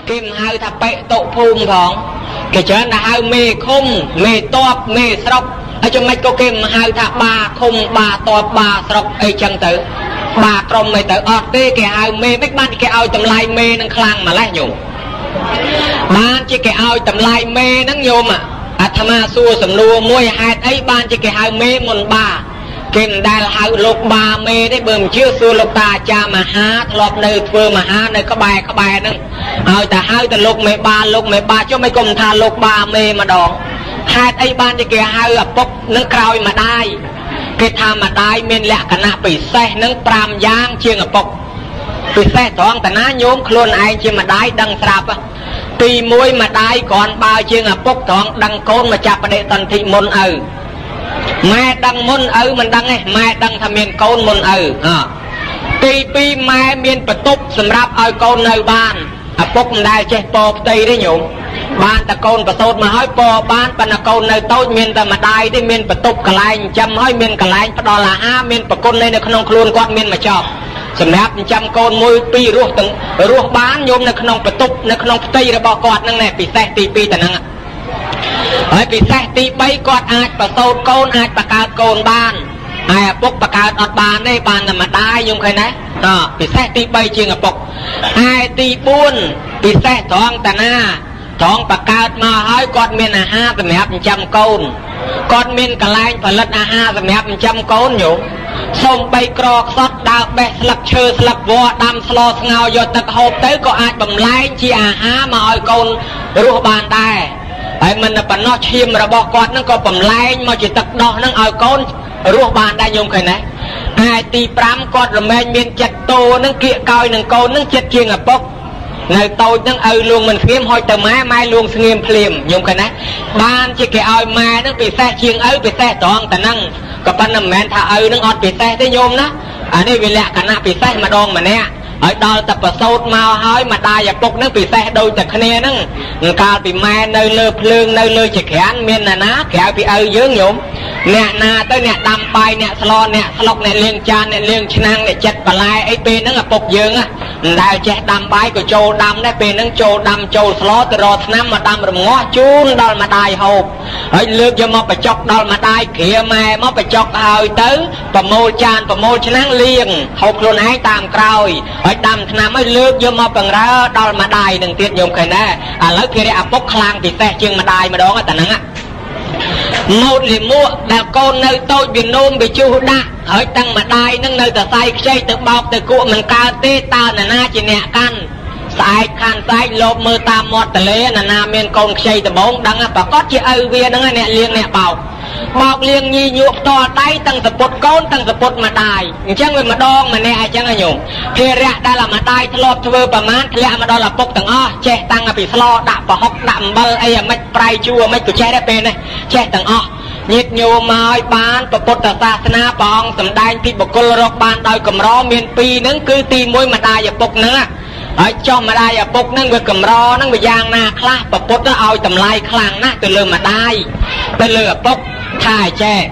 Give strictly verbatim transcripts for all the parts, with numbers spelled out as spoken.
kim hai thà bệ tộ phùm phóng cái chớ là hai mê khung mê toạp mê sọc ở trong mấy cô kim hai thà ba khung ba toạp ba sọc ấy chẳng tử ba trong mê tử ọt tê cái hai mê mấy bạn cái ao tầm lai mê nâng khlang mà lại nhung bạn chỉ cái ao tầm lai mê nâng nhôm à à tham ma xua sầm lùa môi hạt ấy bạn chỉ cái hai mê môn ba kinh đài hai lục ba mê đấy bơm chưa xua lục ta cha mà há lọp nơi vừa mà há nơi có bài có bài nâng ao ta hai ta lục mê ba lục mê ba cho mấy cùng tha lục ba mê mà đòn hạt ấy bạn chỉ cái hai ở bốc nâng cào mà đai cái tham mà đai miền lẹ cả nạ bị xe nâng pram giang chiêng ở bốc bị xe thoáng ta ná nhôm khôn ai chiêng mà đai đăng sạp tì môi mà đai còn bao chiêng ở bốc thoáng đăng côn mà chạp để tần thị môn ở mẹ đăng môn ở mình đăng ấy mẹ đăng tham miền côn môn ở tì pi mẹ miền bật túc sầm rạp ở côn nơi ban ở bốc mình đai che bò tây đấy nhung ban ta côn bật tốt mà hỏi bò ban ban là côn nơi tôi miền ta mà đai đấy miền bật túc cả lại chăm hỏi miền cả lại đó là ha miền bật côn này nó không luôn quạt miền mà chọc sầm rạp chăm côn môi pi ruột từng ruột bán nhôm nó không bật túc nó không tây là bò quạt năng này bị xe tì pi ta năng ở bị xe tì bay quạt ai bật tốt côn ai bật cao côn ban ai bốc bật cao ọt ban đây ban là mà đai nhung cái này đó bị xe tì bay chiêng ở bốc ai tì buôn bị xe thoáng ta na thoáng bật cao mà hỏi quạt miền à ha sầm rạp chăm côn quạt miền cả lại phải lật à ha sầm rạp chăm côn nhung sông bay cò sót đào bẹ sập chơi sập vò đam slo ngao do tật hộp tới có ai bầm lái chi à há mà oi côn ruột bàn đài ấy mình là bản nó chim rồi bỏ quạt nó có bầm lái mà chỉ tật đỏ nó oi côn ruột bàn đài nhung cái này ai tì pram quạt rồi men miền chặt tô nó kia coi nó côn nó chặt chiêng ở bốc ngày tôi nó ơi luôn mình nghiêm hồi từ mai mai luôn nghiêm phèm nhung cái này ban chỉ cái oi mai nó bị xe chiêng ấy bị xe toàn tận năng có ban nằm men thà ơi nó ọt bị xe tới nhôm đó anh ấy vì lẽ cả nạ bị xe mà đòn mà nè ở đó tập vào sốt mau hói mà đai và bốc nó bị xe đôi tập khné nó cao bị mai nơi lơ lương nơi lơ chỉ khán miền là ná kéo bị ơi dướng nhôm nè na tới nè đâm bay nè slo nè slok nè liên chan nè liên năng nè chật và lai ấy bên nó là bốc dướng á đại che đâm bay của châu đâm đấy bên nó châu đâm châu slo từ rồi năm mà đâm rồi ngó chun đó mà đai hộp ở lương cho mà phải chọc đó mà đai kia mà mà phải chọc hơi tới và mô chan và mô năng liền hộp luôn ấy tạm còi đâm tham mới lướt vô mà bằng ra đó mà đài đừng tiết dùng cái này à lấy kia à bốc khang thì xe chương mà đài mà đó cái tận năng á một thì mua là con nơi tôi bị nôn bị chu đa ở tăng mà đài nâng nơi tờ say xây từ bọc từ cụ mình cao tê ta là na chỉ nè căn sai khăn sai lốp mơ ta mọt tờ lê là na miền con xây từ bốn đăng á và có chị ơi kia đăng á nè liền nè bọc bọc liền nhi nhuộm to tay tăng tập bột côn tăng tập bột mà đài chẳng người mà đong mà nè chẳng ai nhung thì ra đây là mà đài lọp thưa bà mát lẽ mà đó là bột tầng o che tăng là bị slo đạp và hốc đạm bơ ấy là mấy prai chua mấy của che đây bên này che tầng o nhiệt nhiều mời bán tập bột tờ sa na bong tầm đai thì bột côn rọc ban đòi cầm ro miền pi nướng cứ tìm môi mà đài và bột nữa ở cho mà đai và bột nướng với cầm ro nướng với giang na khla tập bột đó ao tầm lai khlang na từ lừa mà đai từ lừa bột thải che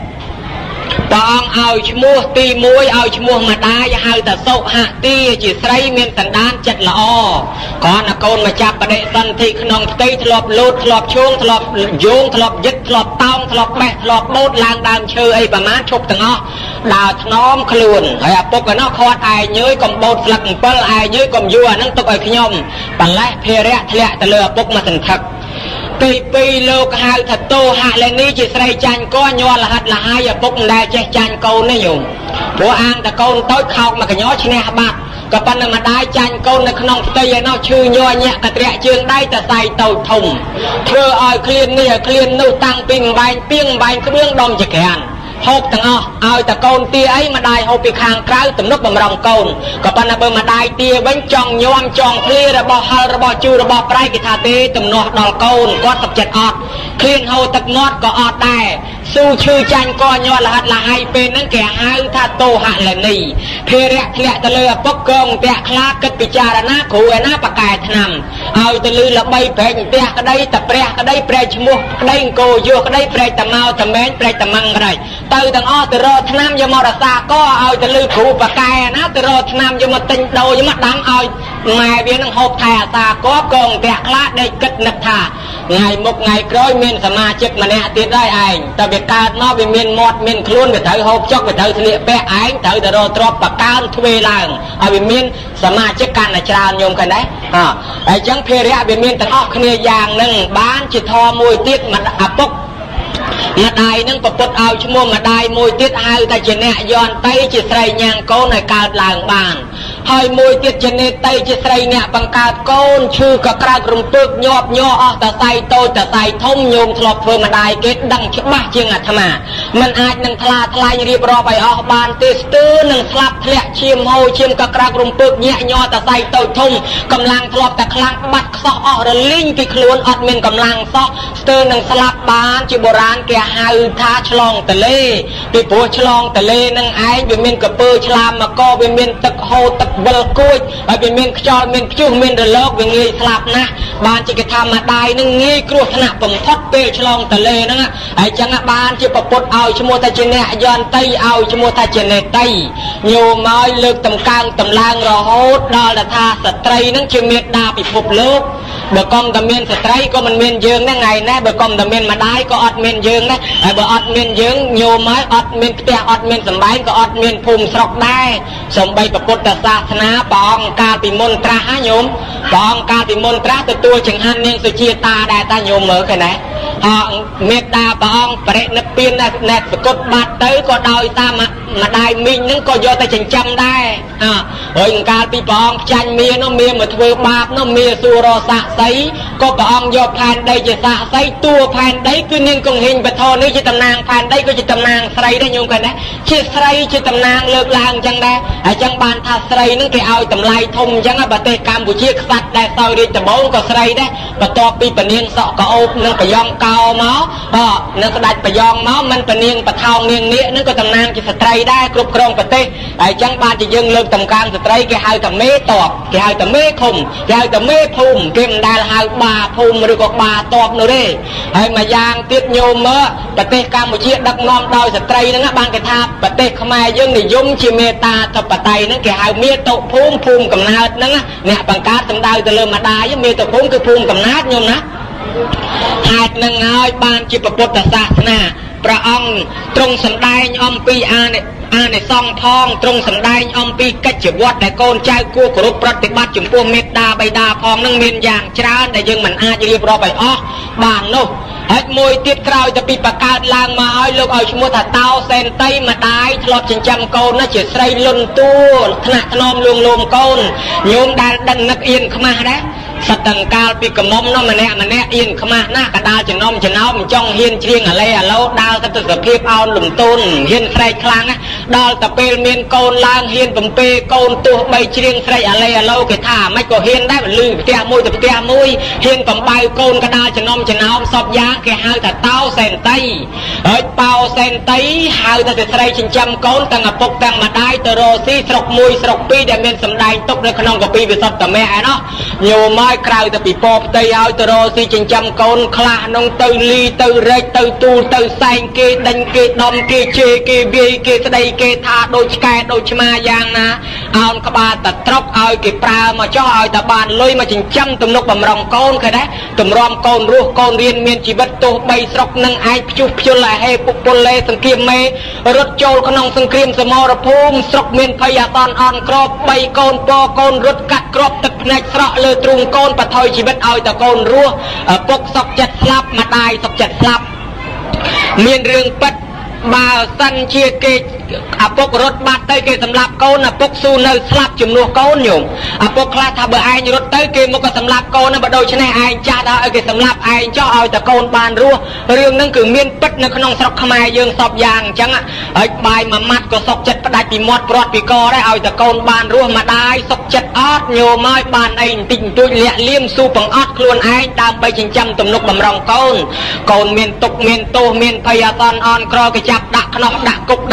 bong ao mua ti muối ao mua mà đai hai tờ sâu hạ ti chỉ say miền tần đan chặt là o còn là con mà chạp để dân thị nòng tây thọp lột thọp chuông thọp vuông thọp dứt thọp tông thọp bẹt thọp bốt lang đam chơi ấy bà má chụp từng o đào nóm khluồn hay à bốc cái nó kho ai nhớ còn bốt lật bơ ai nhớ còn vua nó tục ở khi nhom bản lẽ phê rẽ lẹ tờ lừa bốc mà thành thật pi pi lô hai thật tô hạ lên ní chỉ say chanh có nho là hạt là hai giờ bốc đai che chanh câu nó dùng bố ăn ta câu tối khóc mà cái nhó trên này bạc cái pan mà đai chanh câu nó không tây nó chưa nho nhẹ cái trẹ chương đai ta say tàu thùng thưa ơi clean nè clean nô tăng ping bánh ping bánh cái bước đông chỉ kẹn hộp tầng o ao ta côn tia ấy mà đai hộp bị khang trái tụm nước bằng rồng côn có pan là mà đai tia bánh tròn nhom tròn clear là bò hal là bò chu là bò prai cái thà tê tụm nọ đòn côn có tập chặt ọt clean hô tập ngót có ọt đai su chư chanh co nhọ là hạt là hai bên nâng kẻ hai tha tô hạ là nì phê rẹ lẹ ta lừa bốc công tẹ khla cất bị cha là na cụ na bạc cài thầm ao ta lừa là bay về tẹ cái đây tập pre cái đây pre chmua cái đây cô vô cái đây pre tầm mau tầm mến pre tầm măng cái này từ tầng o từ rồi nam vô màu đà sa có ao ta lừa cụ bạc cài na từ rồi nam vô một tinh đầu vô mắt đắng ao แม่เบี้ยนั่งหอบแท้ตาก็กองแต่คลาดได้กึศนักท่าไงมุกไงกร้อยเมียนสมาชิกมาเนี่ยติดได้เองแต่เบียการนอกเมียนหมดเมียนคล้วนไปถือหอบจอกไปถือเสลียแปะเองถือแต่รอตรอบปากการทวีลังเอาเมียนสมาชิกกันอาจารย์โยมกันได้อ่าไอ้จังเพรียเมียนแต่ออกเนียอย่างหนึ่งบ้านจิตทอมวยติดมันอับปกมาได้นั่งประปดเอาชั่วโมงมาได้มวยติดเอาแต่เจเนยย้อนไตจิตใส่ยางโกนในการหลังบ้านให้มวยติดเจเนไตจิตใส่เนี่ยบังการโกนชื่อกระกรากรุมตึกยอบย่อออกแต่ใส่โตแต่ใส่ทุ่มโยมทลบเพื่อมาได้เกตดังชิบะเชียงอัฐมามันอาจนั่งทลาทลายรีบรอไปออกบ้านติสตื้อนั่งสลับเทะเชียมโฮเชียมกระกรากรุมตึกเนี่ยย่อแต่ใส่โตทุ่มกำลังทลบแต่คลังบัดซอกออกระลิงกิคล้วนอดเมนกำลังซอกสตื้อนั่งสลับบ้านจิโบราณแกหาท้าฉลองทะเลปีปัวฉลองทะเลนั่งไอ้เบียมินกระเปือฉลามมาก็เบียมินตึกโฮตึกเบลกุยเบียมินขจรเบียมินจุ่มเบียมินเดลกเบียมินสลับนะบ้านจิกระทำมาได้นั่งงี้กลัวขณะผมทอดเปยฉลองทะเลนั่งไอ้จังบ้านจิปปดเอาชโมตาเจเนยอนไตเอาชโมตาเจเนไตโยมอยเลิกตำกลางตำลางรอโฮดดอลทาสตรีนั่งเชื่อเมียดาปิภพโลกเบอร์กอมตะเมียนสตรีก็มันเมียนเยืองนั่งไงนะเบอร์กอมตะเมียนมาได้ก็อดเมียนเยืองนะไอ้เบอร์อดเมียนเยืองโยมไม้อดเมียนเปียอดเมียนสมัยก็อดเมียนภูมิสกได้สมใบประพุทธศาสนาปองกาติมนตราโยมปองกาติมนตราตัวตัวจึงหันเนียงสุชีตาได้ตาโยมเหมือแค่ไหนเมตตาปองเปรตนเปียนเนตสกดบาดเตยก็ดอยตามามาได้มิงนึงก็โยแต่จึงจำได้อ่าเฮ้ยการปีปองจันเมียน้องเมียมาทวีบาปน้องเมียสุรสะใสก็ปองโยแผนได้จะสะใสตัวแผนได้คือนิ่งกงหินปะทอนี่จะตำนางแผนได้ก็จะตำนางใส่ได้โยมกันนะเชื่อใส่จะตำนางเลิกลางจังได้ไอ้จังบานท่าใส่นึงไปเอาตำไลทมจังอ่ะบัดเตกรรมบุเชี่ยสัตว์ได้เศร้าดีแต่บ้องก็ใส่ได้ปะตอปีปะเนียงเสาะก็โอบนึงไปยองเกาเมาก็นึกได้ไปยองเมามันปะเนียงปะเทาเนียงเนี้ยนึกก็ตำนางจะสไตรได้กรุบกรองประเทศไอ้จังบานจะยังเลิกตำการสไตรแกหายแต่เมตอบแกหายแต่เมคมแกหายแต่เมภูมิเกมได้หายบาภูมิหรือก็บาตอบนู่นเลยไอ้มายางเตี้ยโยมเมื่อประเทศกัมพูชีดักนอมดอยสไตรนั่งบางกระทาประเทศขมายยังในยุ่งชีเมตาตบปะไตนั่งแกหายเมตโภูมิภูมิกำนัดนั่งเนี่ยบางการสำได้แต่เริ่มมาได้ยังเมตภูมิคือภูมิกำนัดโยมนะหายนั่งเอาบานจิปปตศาสนาพระองค์ตรงสำได้อมปีอาเนี่ยอาในซองทองตรงสำได้อมปีกัจจวัดแต่โกนใจกู้กรุปปฏิบัติจุ่มพวงเมตตาใบดาพองนั่งเมียนอย่างช้าแต่ยังมันอาจจะเรียบร้อยไปอ๋อบางโน่ไอ้มวยติดกราวจะปีประกาศลางมาเอาลูกเอาชมถัดเต้าเซนไตมาได้ทลอดจิงจำโกนน่าจะใส่ลุนตัวขณะขนมลวงลมโกนโยมได้ดังนักเอียนเข้ามาได้สัตว์การปีกมมน้องมันแน่มันแน่เอียนเข้ามาหน้ากระดาษจะน้อมจะน้อมจ้องเฮียนเชียงอะไรแล้วดาวตะตุสเพียบเอาหลุมต้นเฮียนใส่คลังดาวตะเปลเมียนโกนลางเฮียนผมเปโกนตัวใบเชียงใส่อะไรแล้วก็ท่าไม่ก็เฮียนได้มันลืมเตี้ยมวยแต่เตี้ยมวยเฮียนผมใบโกนกระดาษจะน้อมจะน้อมสอบยาแกหายแต่เต้าเซนไตเฮ้ยเป่าเซนไตหายแต่ใส่ชิงจำโกนตั้งปกตั้งมาได้ตโรซี่สกมวยสกปีเดเมียนสำได้ตกในขนมกับปีไปสอบแต่แม่เนาะโยมไม่คราวแต่ปีปอบเตยเอาตโรซี่ชิงจำโกนคลาน้องเตยลีเตยเรเตยตูเตยแซงเกดันเกดอมเกเชเกเบียเกสไดเกธาโดยแกโดยชมาอย่างนะเอากระบาตัดตรอกเอาเก็บปลามาจ่อเอาแต่บานลอยมาชิงจำตุ่มนกบำรองโกนเคยได้ตุ่มรอมโกนรูโกนเรียนเมียนชีวิตตัวใบสกนังไอจุบจุลายให้ปุกปุเลสังเกตเมรถโจลขนองสังเกตสมรภูมิสกเมียนพยาตอนอ่อนกรอบใบโกนปอโกนรถกัดกรอบตึกในสระเลยตรุงโกนปะทอยชีวิตเอาแต่โกนรัวปกสกจัดสลับมาได้สกจัดสลับเมียนเรื่องปัดบ่าวสันเชียเกอปกรถบัดเตยเกสำหรับโกนอปกซูเนอสลับจุ่มนัวโกนอยู่อปกคลาทาเบอร์ไอรถเตยเกมก็สำหรับโกนนะบัดโดยชนะไอจ่าดาวเกสำหรับไอเจ้าเอาแต่โกนบานรัวเรื่องนั้นคือเมียนปัดในขนมสกขมายยังสอบยางจังอ่ะไอ้ใบมามัดก็สกจัดประดายปีมอดปลอดปีกอได้เอาแต่โกนบานรัวมาได้สกจัดออดโยไม้บานไอติ่งตุยเลี้ยเลี้ยมสู้ปังออดคลวนไอตามไปชิงจำตุ่มนกบำรองโกนโกนเมียนตกเมียนโตเมียนพยาตอนอ่อนครอกระจับดักขนมดักกุกดักจรวะ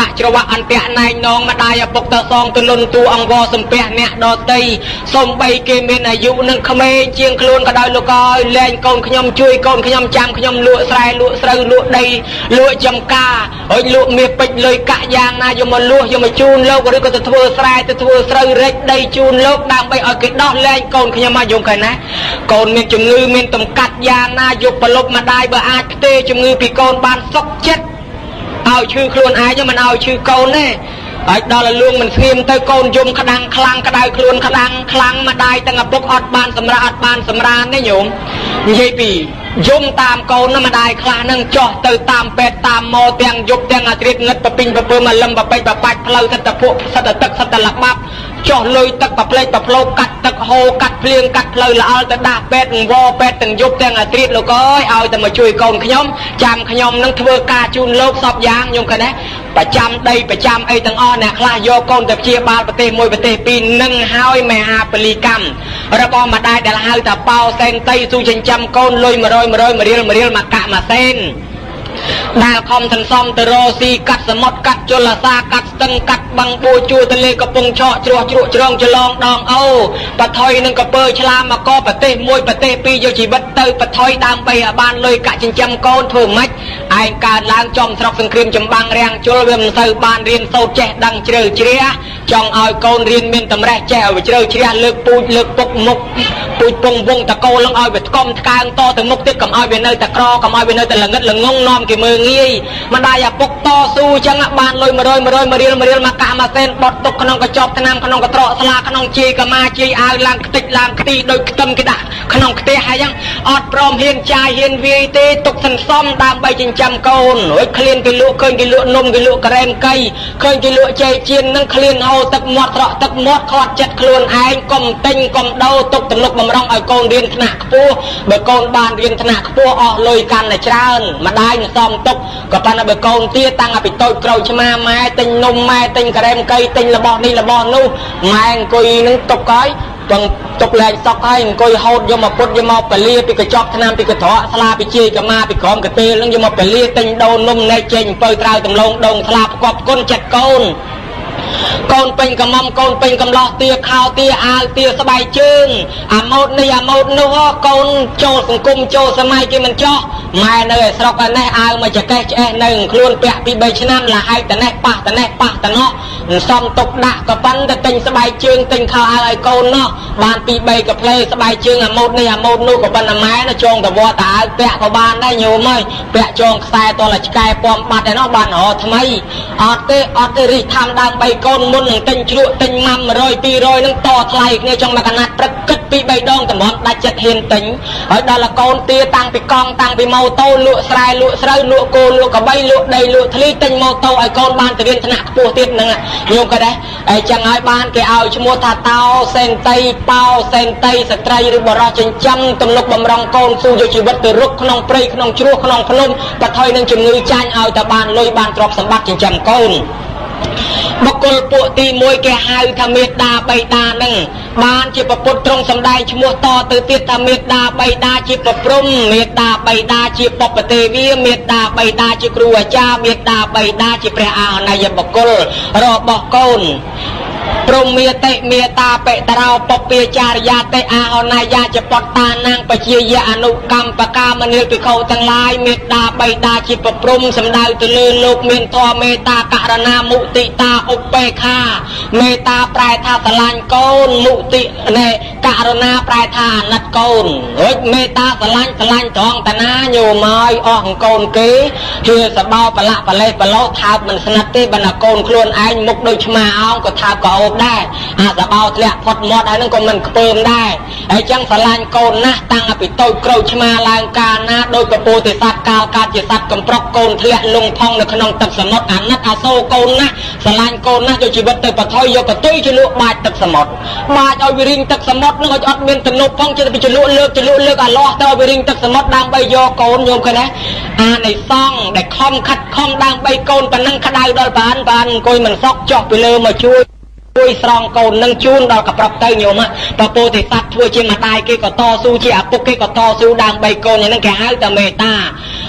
អន្តៈណៃនងម្ដាយឪពុកតសងទលុនទូអង្វរសំពះអ្នកដតីសំបីគេមានអាយុនឹងក្មេងជាងខ្លួនក៏ដោយលោកអើយលែងកូនខ្ញុំជួយកូនខ្ញុំចាំខ្ញុំលក់ស្រែលក់ស្រូវលក់ដីលក់ចំការហើយលក់មាសពេជ្រលុយកាក់យ៉ាងណាយកមកលក់យកមកជូនលោកឬក៏ទៅធ្វើស្រែទៅធ្វើស្រូវរិចដីជូនលោកដើម្បីឲ្យគេដោះលែងកូនខ្ញុំមកយំកែណាកូនមានជំងឺមានតម្កាត់យ៉ាងណាយកប្រលប់ម្ដាយបើអាចផ្ទេរជំងឺពីកូនបានសុខចិត្តឲ្យឈឺខ្លួនឯងមិនឲ្យឈឺកូនទេហើយដល់លួងមិនស្ងៀមទៅកូនយំក្តាំងខ្លាំងក្តៅខ្លួនក្តាំងខ្លាំងម្ដាយទាំងឪពុកអត់បានសម្រាប់អត់បានសម្រានទេញោមនិយាយពីយំតាមកូនណាម្ដាយខ្លះនឹងចោះទៅតាមពេទ្យតាមម៉ោទាំងយប់ទាំងអាត្រិតងឹតប្រពីងប្រពើមកលឹមបបិចបបាច់ផ្លូវសិតតពួកសិតតទឹកសិតតលបាប់ចោះលុយទឹកប្រផ្លេចប្រផ្លោកាត់ទឹកហូរកាត់ភ្លៀងកាត់ផ្លូវល្អល់ទៅដាក់ពេទ្យវល់ពេទ្យទាំងយប់ទាំងអាត្រិតលោកអើយឲ្យតែមកជួយកូនខ្ញុំចាំខ្ញុំនឹងធ្វើការជូនលោកសពយ៉ាងញោមឃើញទេប្រចាំដីប្រចាំអីទាំងអស់អ្នកខ្លះយកកូនទៅព្យាបាលប្រទេសមួយប្រទេសពីរនឹងហើយមហាពលីកម្មរបស់ម្ដាយដែលហៅថាប៉ោសេនតៃស៊ូចិញ្ចឹមកូនលុយ100 100រៀលរៀលមកកាក់មួយសេនដែលខំសន្សំទៅរកស៊ីកាត់សមុទ្រកាត់ជលសាកាត់ស្ទឹងកាត់បឹងបួជួទលេកំពង់ឆក់ជ្រោះជ្រក់ជ្រងច្រឡងដងអូបថុយនឹងកពើឆ្លាមមកប្រទេសមួយប្រទេសពីរយកជីវិតទៅបថុយដើម្បីឲ្យបានលុយកាក់ចិញ្ចឹមកូនធ្វើម៉េចឯងកើតឡើងចំស្រុកសង្គ្រាមចម្បាំងរាំងជលវាមិនសូវបានរៀនសូត្រចេះដឹងជ្រៅជ្រះចង់ឲ្យកូនរៀនមានតម្រេះចេះឲ្យជ្រៅជ្រះលើកពូជលើកពុកមុខពូជពងវងតកោលឲ្យវាថ្កុំថ្កើងតទៅមុខទៀតកុំឲ្យវានៅតែក្រកុំឲ្យវានៅតែល្ងិតល្ងងនាំគេមើងងាយម្ដាយឪពុកតស៊ូចឹងបានលុយ100 100រៀលរៀលមកកាក់មួយសេនបត់ទុកក្នុងកញ្ចប់ថ្នាំក្នុងកត្រកស្លាក្នុងជាយកម៉ាជាយអាវឡើងខ្ទេចឡើងខ្ទីដោយខ្ទឹមគេដាក់ក្នុងខ្ទះហើយចឹងអត់ព្រមហ៊ានចាយហ៊ានវាយទេទុកសន្សំដើម្បីចិញ្ចឹមកូនរួចឃ្លានគេលក់ឃើញគេលក់នំគេលក់ការ៉េមកៃឃើញគេលក់ចេកជៀននឹងឃ្លានហូរទឹកមាត់ត្រក់ទឹកមាត់ខាត់ចិត្តខ្លួនឯងកុំទិញកុំដោទុកទំនុកបំរុងឲ្យកូនរៀនថ្នាក់ខ្ពស់បើកូនបានរៀនថ្នាក់ខ្ពស់អស់លុយកាន់តែច្រើនម្ដាយនឹងសំទុកក៏ប៉ុន្តែបើកូនទៀតតាំងពីតូចក្រោយឆ្មាម៉ែទិញនំម៉ែទិញការ៉េមកៃទិញរបស់នេះរបស់នោះម៉ែអង្គុយនឹងទុកហើយបងទុកលែងសក់ហើយអង្គុយហូតយកមកពុតយកមកពលាពីកញ្ចប់ថ្នាំពីកត្រកស្លាពីជាយកមកពីក្រមកទេលនឹងយកមកពលាទិញដូននំណែចេញអំពើត្រាវតំឡងដងស្លាប្រកបគុណចិត្តកូនកូនពេញកំមកូនពេញកំឡោះទាខោទាអាវទាស្បែកជើងអាម៉ូតនេះអាម៉ូតនោះកូនចូលសង្គមចូលសម័យគេមិនចោះម៉ែនៅឯស្រុកឯនេះអាវមកចកេះឆ្អេះនៅខ្លួនពាក់ពីបីឆ្នាំលហែកតនេះប៉ះតនេះប៉ះតណោះសំទុកដាក់ក៏ប៉ុន្តែទិញស្បែកជើងទិញខោអាវឲ្យកូនណោះបានពីបីកាផ្លេស្បែកជើងអាម៉ូតនេះអាម៉ូតនោះក៏ប៉ុន្តែម៉ែនៅចងតវត្តអាវពាក់ក៏បានដែរញោមអើយពាក់ចងខ្សែតលឆ្កែពំបាត់ឯនោះបានរហថ្មីអត់ទេអត់ទេរិះថាំដើមបីកូនមុននឹងទិញជ្រក់ទិញម៉ាំ100 200នឹងតថ្លៃគ្នាចង់មកកណាត់ព្រឹកគិតពីបីដងតំបន់ដាច់ចិត្តហ៊ានទិញហើយដល់លកូនទាតាំងពីកង់តាំងពីម៉ូតូលក់ស្រែលក់ស្រូវលក់គោលក់កបីលក់ដីលក់ធ្លីទិញម៉ូតូឲ្យកូនបានទៅរៀនថ្នាក់ខ្ពស់ទៀតហ្នឹងញោមក៏ដែរហើយចឹងហើយបានគេឲ្យឈ្មោះថាតោសេនតៃប៉ោសេនតៃស្ត្រីឬបរោះចិញ្ចឹមទំនុកបំរុងកូនស៊ូយកជីវិតទៅរុកក្នុងព្រៃក្នុងជ្រោះក្នុងភ្នំបថុយនឹងជំងឺចាញ់ឲ្យតែបានលុយបានទ្រព្យសម្បត្តិចិញ្ចឹមកូនបុគ្គលពួកទីមួយគេហៅថាមេត្តាបៃតានឹងបានជាប្រពុតត្រង់សម្ដែងឈ្មោះតទៅទៀតថាមេត្តាបៃតាជាប្រព្រំមេត្តាបៃតាជាបព្វទេវីមេត្តាបៃតាជាគ្រូអាចារ្យមេត្តាបៃតាជាព្រះអរណ័យបុគ្គលរបស់កូនព្រមមេតិមេតាបេតរោពពាចារយាតិអាអនាយាចពតតានាងបជាយអនុកម្មបកាមនិលភិក្ខុទាំងឡាយមេត្តាបៃតាជាប្រព្រំសំដៅទៅលើលោកមានធម៌មេត្តាករណាមុទិតាឧបេខាមេត្តាប្រែថាស្រឡាញ់កូនមុទិណែករណាប្រែថាអាណិតកូនរួចមេត្តាស្រឡាញ់ស្រឡាញ់ត្រង់តាណាញោមឲ្យអស់កូនគេហៀសបោបលៈបលេសបលោថើបមិនស្និទ្ធទេបើណាកូនខ្លួនឯងមុខដូចឆ្មាអោងក៏ថើបក៏អូបដែរអាសបោធ្លាក់ផុតមាត់ហើយនឹងក៏មិនខ្ពើមដែរហើយចឹងស្រឡាញ់កូនណាស់តាំងពីតូចក្រូចឆ្មាឡើងកាលណាដោយពពោទិសត្វកាលកាលជាសត្វកំប្រុកកូនធ្លាក់លងផុងនៅក្នុងទឹកសមុទ្រអាណិតអាសូរកូនណាស់ស្រឡាញ់កូនណាស់យកជីវិតទៅបថុយយកកតុយជលក់បាចទឹកសមុទ្របាចឲ្យវារីងទឹកសមុទ្រនឹងឲ្យអត់មានទំនប់ផងចិត្តទៅជលក់លើកជលក់លើកអាលាស់ទៅឲ្យវារីងទឹកសមុទ្រដើម្បីយកកូនញោមឃើញទេអានៃសង្ឃដែលខំខិតខំដើម្បីកូនប៉ុណ្ណឹងក្តៅដល់បានបានអង្គុយមិនសក់ចុះពីលើមកជួយជួយស្រង់កូននឹងជូនដល់កប្រាប់ទៅញោមពពោទិសត្វធ្វើជាម្ដាយគេក៏តស៊ូជាឪពុកគេក៏តស៊ូដើម្បីកូនយ៉ាងហ្នឹងគេហៅតែមេត្តា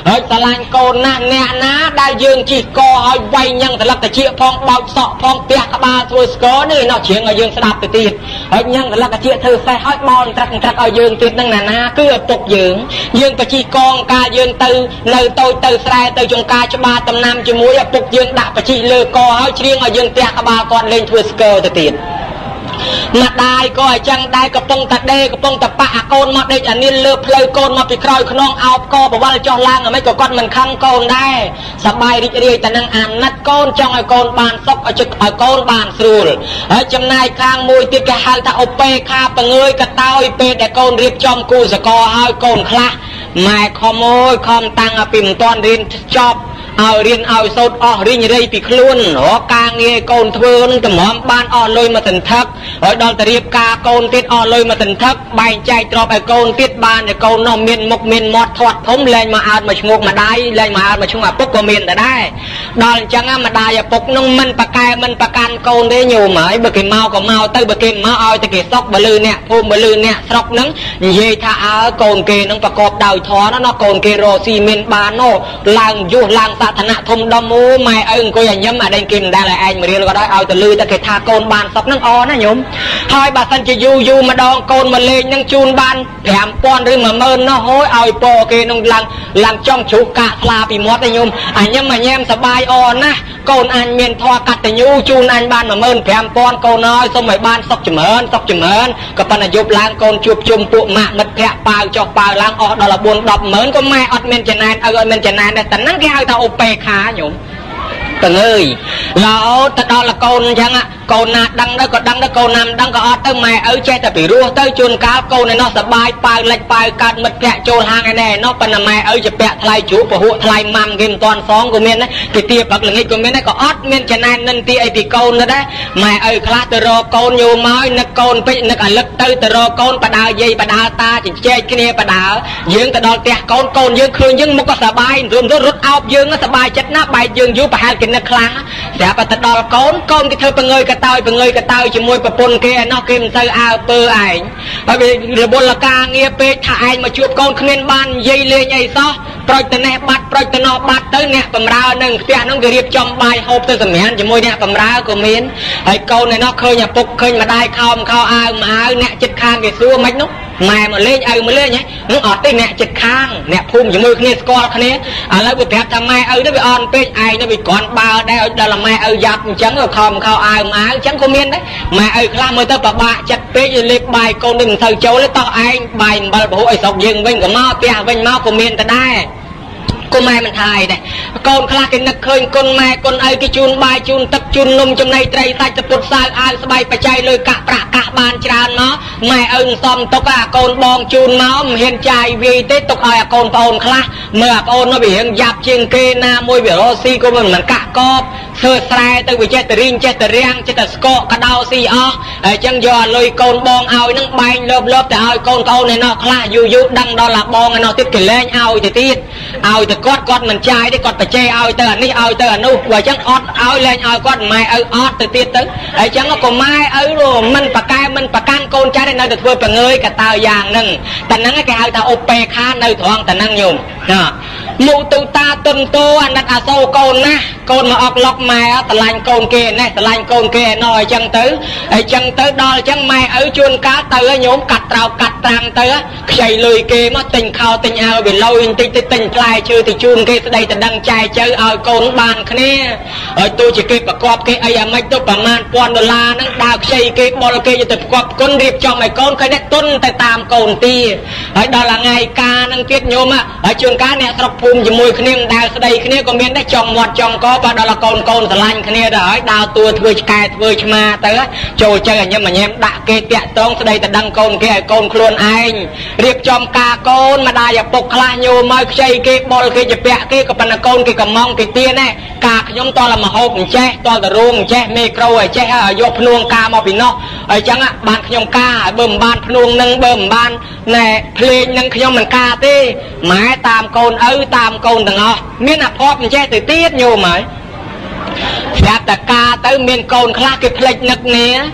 ហើយស្រឡាញ់កូនណាអ្នកណាដែលយើងជីកឲ្យវាយញ៉ាំងត្រឡប់ទៅជាផងបោកសក់ផងផ្ទះក្បាលធ្វើស្គរនេះនោះជ្រៀងឲ្យយើងស្ដាប់ទៅទៀតហើយញ៉ាំងត្រឡប់ទៅជាធ្វើសេះឲ្យបោនត្រាក់ត្រាក់ឲ្យយើងទៀតនឹងណាណាគឺឪពុកយើងយើងបជីកងកាលយើងទៅនៅតូចទៅស្រែទៅចង្ការច្បារដំណាំជាមួយឪពុកយើងដាក់បជីលើកឲ្យជ្រៀងឲ្យយើងផ្ទះក្បាលគាត់លេងធ្វើស្គរទៅទៀតម្ដាយក៏អញ្ចឹងដែរកំពុងតែដេកំពុងតែប៉ះអាកូនមកដេកអានាងលើផ្លូវកូនមកពីក្រោយខ្នងអោបកបវល់ចុះឡើងអ្មេចក៏គាត់មិនខឹងកូនដែរសប្បាយរីករាយតែនឹងអាណិតកូនចង់ឲ្យកូនបានសុខឲ្យជឹកឲ្យកូនបានស្រួលហើយចំណាយខាងមួយទៀតគេហៅថាឧបេខាបងើយកតោយពេលដែលកូនរៀបចំគូសកលឲ្យកូនខ្លះម៉ែខំអើយខំតាំងពីមិនទាន់រៀនចប់ឲ្យរៀនឲ្យសូត្រអស់រីងរៃពីខ្លួនរកការងារកូនធ្វើនឹងតម្រាំបានអស់លុយមកសន្ធឹកហើយដល់ទៅរៀបការកូនទៀតអស់លុយមកសន្ធឹកបែងចែកទ្រព្យឲ្យកូនទៀតបានតែកូននោះមានមុខមានមាត់ធាត់ធំលែងមកអើតមកឈ្ងោកម្ដាយលែងមកអើតមកឈ្ងោឪពុកក៏មានដែរដល់អញ្ចឹងម្ដាយឪពុកនឹងមិនប្រកែមិនប្រកាន់កូនទេញោមហើយបើគេមកក៏មកទៅបើគេមកឲ្យតែគេសុកបើលឺអ្នកភូមិបើលឺអ្នកស្រុកនឹងនិយាយថាអើកូនគេនឹងប្រកបដោយធម៌ណាកូនគេរកស៊ីមានបាននោះឡើងយុះឡើងសាធនៈធំដុំអូម៉ែឪអង្គុយឲ្យញឹមអាដេញគេមិនដែលឲ្យឯងមករៀលក៏ដោយឲ្យទៅលឺតែគេថាកូនបានសុខនឹងអណាញោមហើយបើសិនជាយូរយូរម្ដងកូនមកលេងនឹងជូនបានប្រាំពាន់ឬមួយម៉ឺននោះហូយឲ្យពរគេនឹងឡើងឡើងចង់ជ្រុះកាកស្លាពីមាត់ឯញោមអាញឹមអាញែមសបាយអណាស់កូនអញមានធម៌កតញ្ញូជូនអញបានមួយម៉ឺនប្រាំពាន់កូនហើយសូមឲ្យបានសុខចម្រើនសុខចម្រើនក៏ប៉ុន្តែយប់ឡើងកូនជួបជុំពួកម៉ាក់មិត្តភក្តិប៉ាវចុះប៉ាវឡើងអស់ដល់បួនដប់ម៉ឺនក៏ម៉ែអត់មានចំណែនឲ្យអត់មានចំណែនដែរតែហ្នឹងគេហៅថាឧបេខាញោមតើអើយឡោទៅដល់កូនអញ្ចឹងកូនណាដឹងទៅក៏ដឹងទៅកូនណាមិនដឹងក៏អត់ទៅម៉ែឪចេះតែពីរស់ទៅជួនកាលកូនឯនោះសបាយប៉ាវលិចប៉ាវកាត់មិត្តភក្តិចូលហាងឯណែនោះប៉ុន្តែម៉ែឪជាពាក់ថ្លៃជ្រូកពហុថ្លៃម៉ាំគេមិនតាន់សងក៏មានដែរគេទាបាក់ល្ងាចក៏មានដែរក៏អត់មានចំណែននិនទីអីពីកូនទៅដែរម៉ែឪខ្លះទៅរកកូនយូរមកនឹកកូនពេកនឹកអាលឹកទៅទៅរកកូនបដាយាយបដាតាជជែកគ្នាបដាយើងទៅដល់ផ្ទះកូនកូនយើងឃើញយើងមុខក៏សបាយរួមទៅរត់អោបយើងសបាយចិត្តណាស់បែកយើងយូរប្រហែលគេនឹកខ្លាំងស្រាប់តែដល់កូនកូនគេធ្វើបង្ងើយកតើយបង្ងើយកតើយជាមួយប្រពន្ធគេឯណោះគេមិនទៅអើពើឯងហើយរវល់ការងារពេកថាឯងមកជួបកូនគ្មានបាននិយាយលេងអីសោះប្រូចទៅនេះបាត់ប្រូចទៅនោះបាត់ទៅអ្នកបំរើនឹងផ្ទះនោះគេរៀបចំបាយហូបទៅសម្រាប់ជាមួយអ្នកបំរើក៏មានហើយកូនឯណោះឃើញឪពុកឃើញម្ដាយខោមខោអាវមកអាវអ្នកចិត្តខាងគេសួរមិននោះម៉ែមកលេងឪមកលេងហ៎នោះអត់ទេអ្នកចិត្តខាងអ្នកភូមិជាមួយគ្នាស្គាល់គ្នាឥឡូវវាប្រាប់ថាម៉ែឪទៅវាអន់ពេកឯងទៅវាគ្រាន់បើដែរឲ្យដល់ម៉ែឪយ៉ាប់អញ្ចឹងខំខោអាវមកអាវអញ្ចឹងក៏មានដែរម៉ែឪខ្លះមើលទៅពិបាកចិត្តពេកលេបបាយកូននេះមិនទៅចូលទេតោះឯងបាយអំបិលពហុឲ្យស្រុកយើងវិញក៏មកផ្ទះវិញមកក៏មានតែដែរគុំម៉ែមិនថាអីដែរកូនខ្លះគេនឹកឃើញគុណម៉ែគុណឪគេជូនបាយជូនទឹកជូននំចំណីត្រីសាច់ទៅពុតសើអាវស្បែកបច្ច័យលុយកាក់ប្រាក់កាសបានច្រើនមកម៉ែឪសំទុកអាកូនបងជូនមកមិនហ៊ានចាយវាយទេទុកឲ្យអាកូនប្អូនខ្លះមើលអាប្អូននោះវារៀងយ៉ាប់ជាងគេណាមួយវារស់ស៊ីក៏មិនកាក់កបធ្វើស្រែទៅវាចេះតែរៀងចេះតែរាំងចេះតែស្កកកដោស៊ីអស់ហើយអញ្ចឹងយកអាលុយកូនបងឲ្យនឹងបែងលើបលើបតែឲ្យកូនប្អូនឯណោះខ្លះយូរយូរដឹងដល់អាបងឯណោះទៀតគេលែងឲ្យទៅទៀតឲ្យទៅគាត់គាត់មិនចាយទេគាត់បច្ចេឲ្យទៅអានេះឲ្យទៅអានោះព្រោះអញ្ចឹងអត់ឲ្យលែងឲ្យគាត់ម៉ែឪអត់ទៅទៀតទៅហើយអញ្ចឹងក៏ម៉ែឪមិនប្រកែមិនប្រកាន់កូនចៅទេនៅតែធ្វើបង្ងើយកតើយ៉ាងហ្នឹងតែហ្នឹងគេហៅថាឧបេខានៅត្រង់តែហ្នឹងញោមណាមូទូតាទុនតោអាណិតអាសូរកូនណាកូនមកអុកឡុកម៉ែស្រឡាញ់កូនគេណេះស្រឡាញ់កូនគេណោះអញ្ចឹងទៅអញ្ចឹងទៅដល់អញ្ចឹងម៉ែឪជួនកាលទៅញោមកាត់ត្រោកកាត់ត្រាំងទៅខ្ចីលុយគេមកទិញខោទិញអាវវាលុយបន្តិចទៅទិញផ្លែឈើទៅជូនគេស្ដីទៅដឹងចែកចៅឲ្យកូនបានគ្នាហើយទោះជាគេប្រកបគេអីអាម៉េចទៅប្រមាណពាន់ដុល្លារហ្នឹងដើរខ្ចីគេបុលគេទៅប្រកបគុណរៀបចំឲ្យកូនឃើញតែទុនទៅតាមកូនទីហើយដល់ថ្ងៃការហ្នឹងទៀតញោមហើយជួនកាលអ្នកស្រុកភូមិជាមួយគ្នាមិនដែលស្ដីគ្នាក៏មានដែរចង់មាត់ចង់កបើដល់កូនកូនស្រឡាញ់គ្នាទៅហើយដើរតួធ្វើឆ្កែធ្វើឆ្មាទៅចូលចៅអញញឹមអញញែមដាក់គេតាក់តងស្ដីទៅដឹងកូនគេឲ្យកូនខ្លួនឯងរៀបចំការកូនម្ដាយឪពុកខ្លះញោមមកខ្ចីគេបុលគេជាពាក់គេក៏ប៉ុន្តែកូនគេកំងគេទៀនដែរការខ្ញុំតតែមហូបអញ្ចេះតតែរួមអញ្ចេះមេក្រូអញ្ចេះឲ្យយកភ្នួងការមកពីនោះហើយអញ្ចឹងបានខ្ញុំការឲ្យបើមិនបានភ្នួងនឹងបើមិនបានណែភ្លេងនឹងខ្ញុំមិនការទេម៉ែតាមកូនឪតាមកូនទាំងអស់មានអភ័ព្វអញ្ចេះទៅទៀតញោមហើយស្រាប់តែការទៅមានកូនខ្លះគេភ្លេចនឹកគ្នា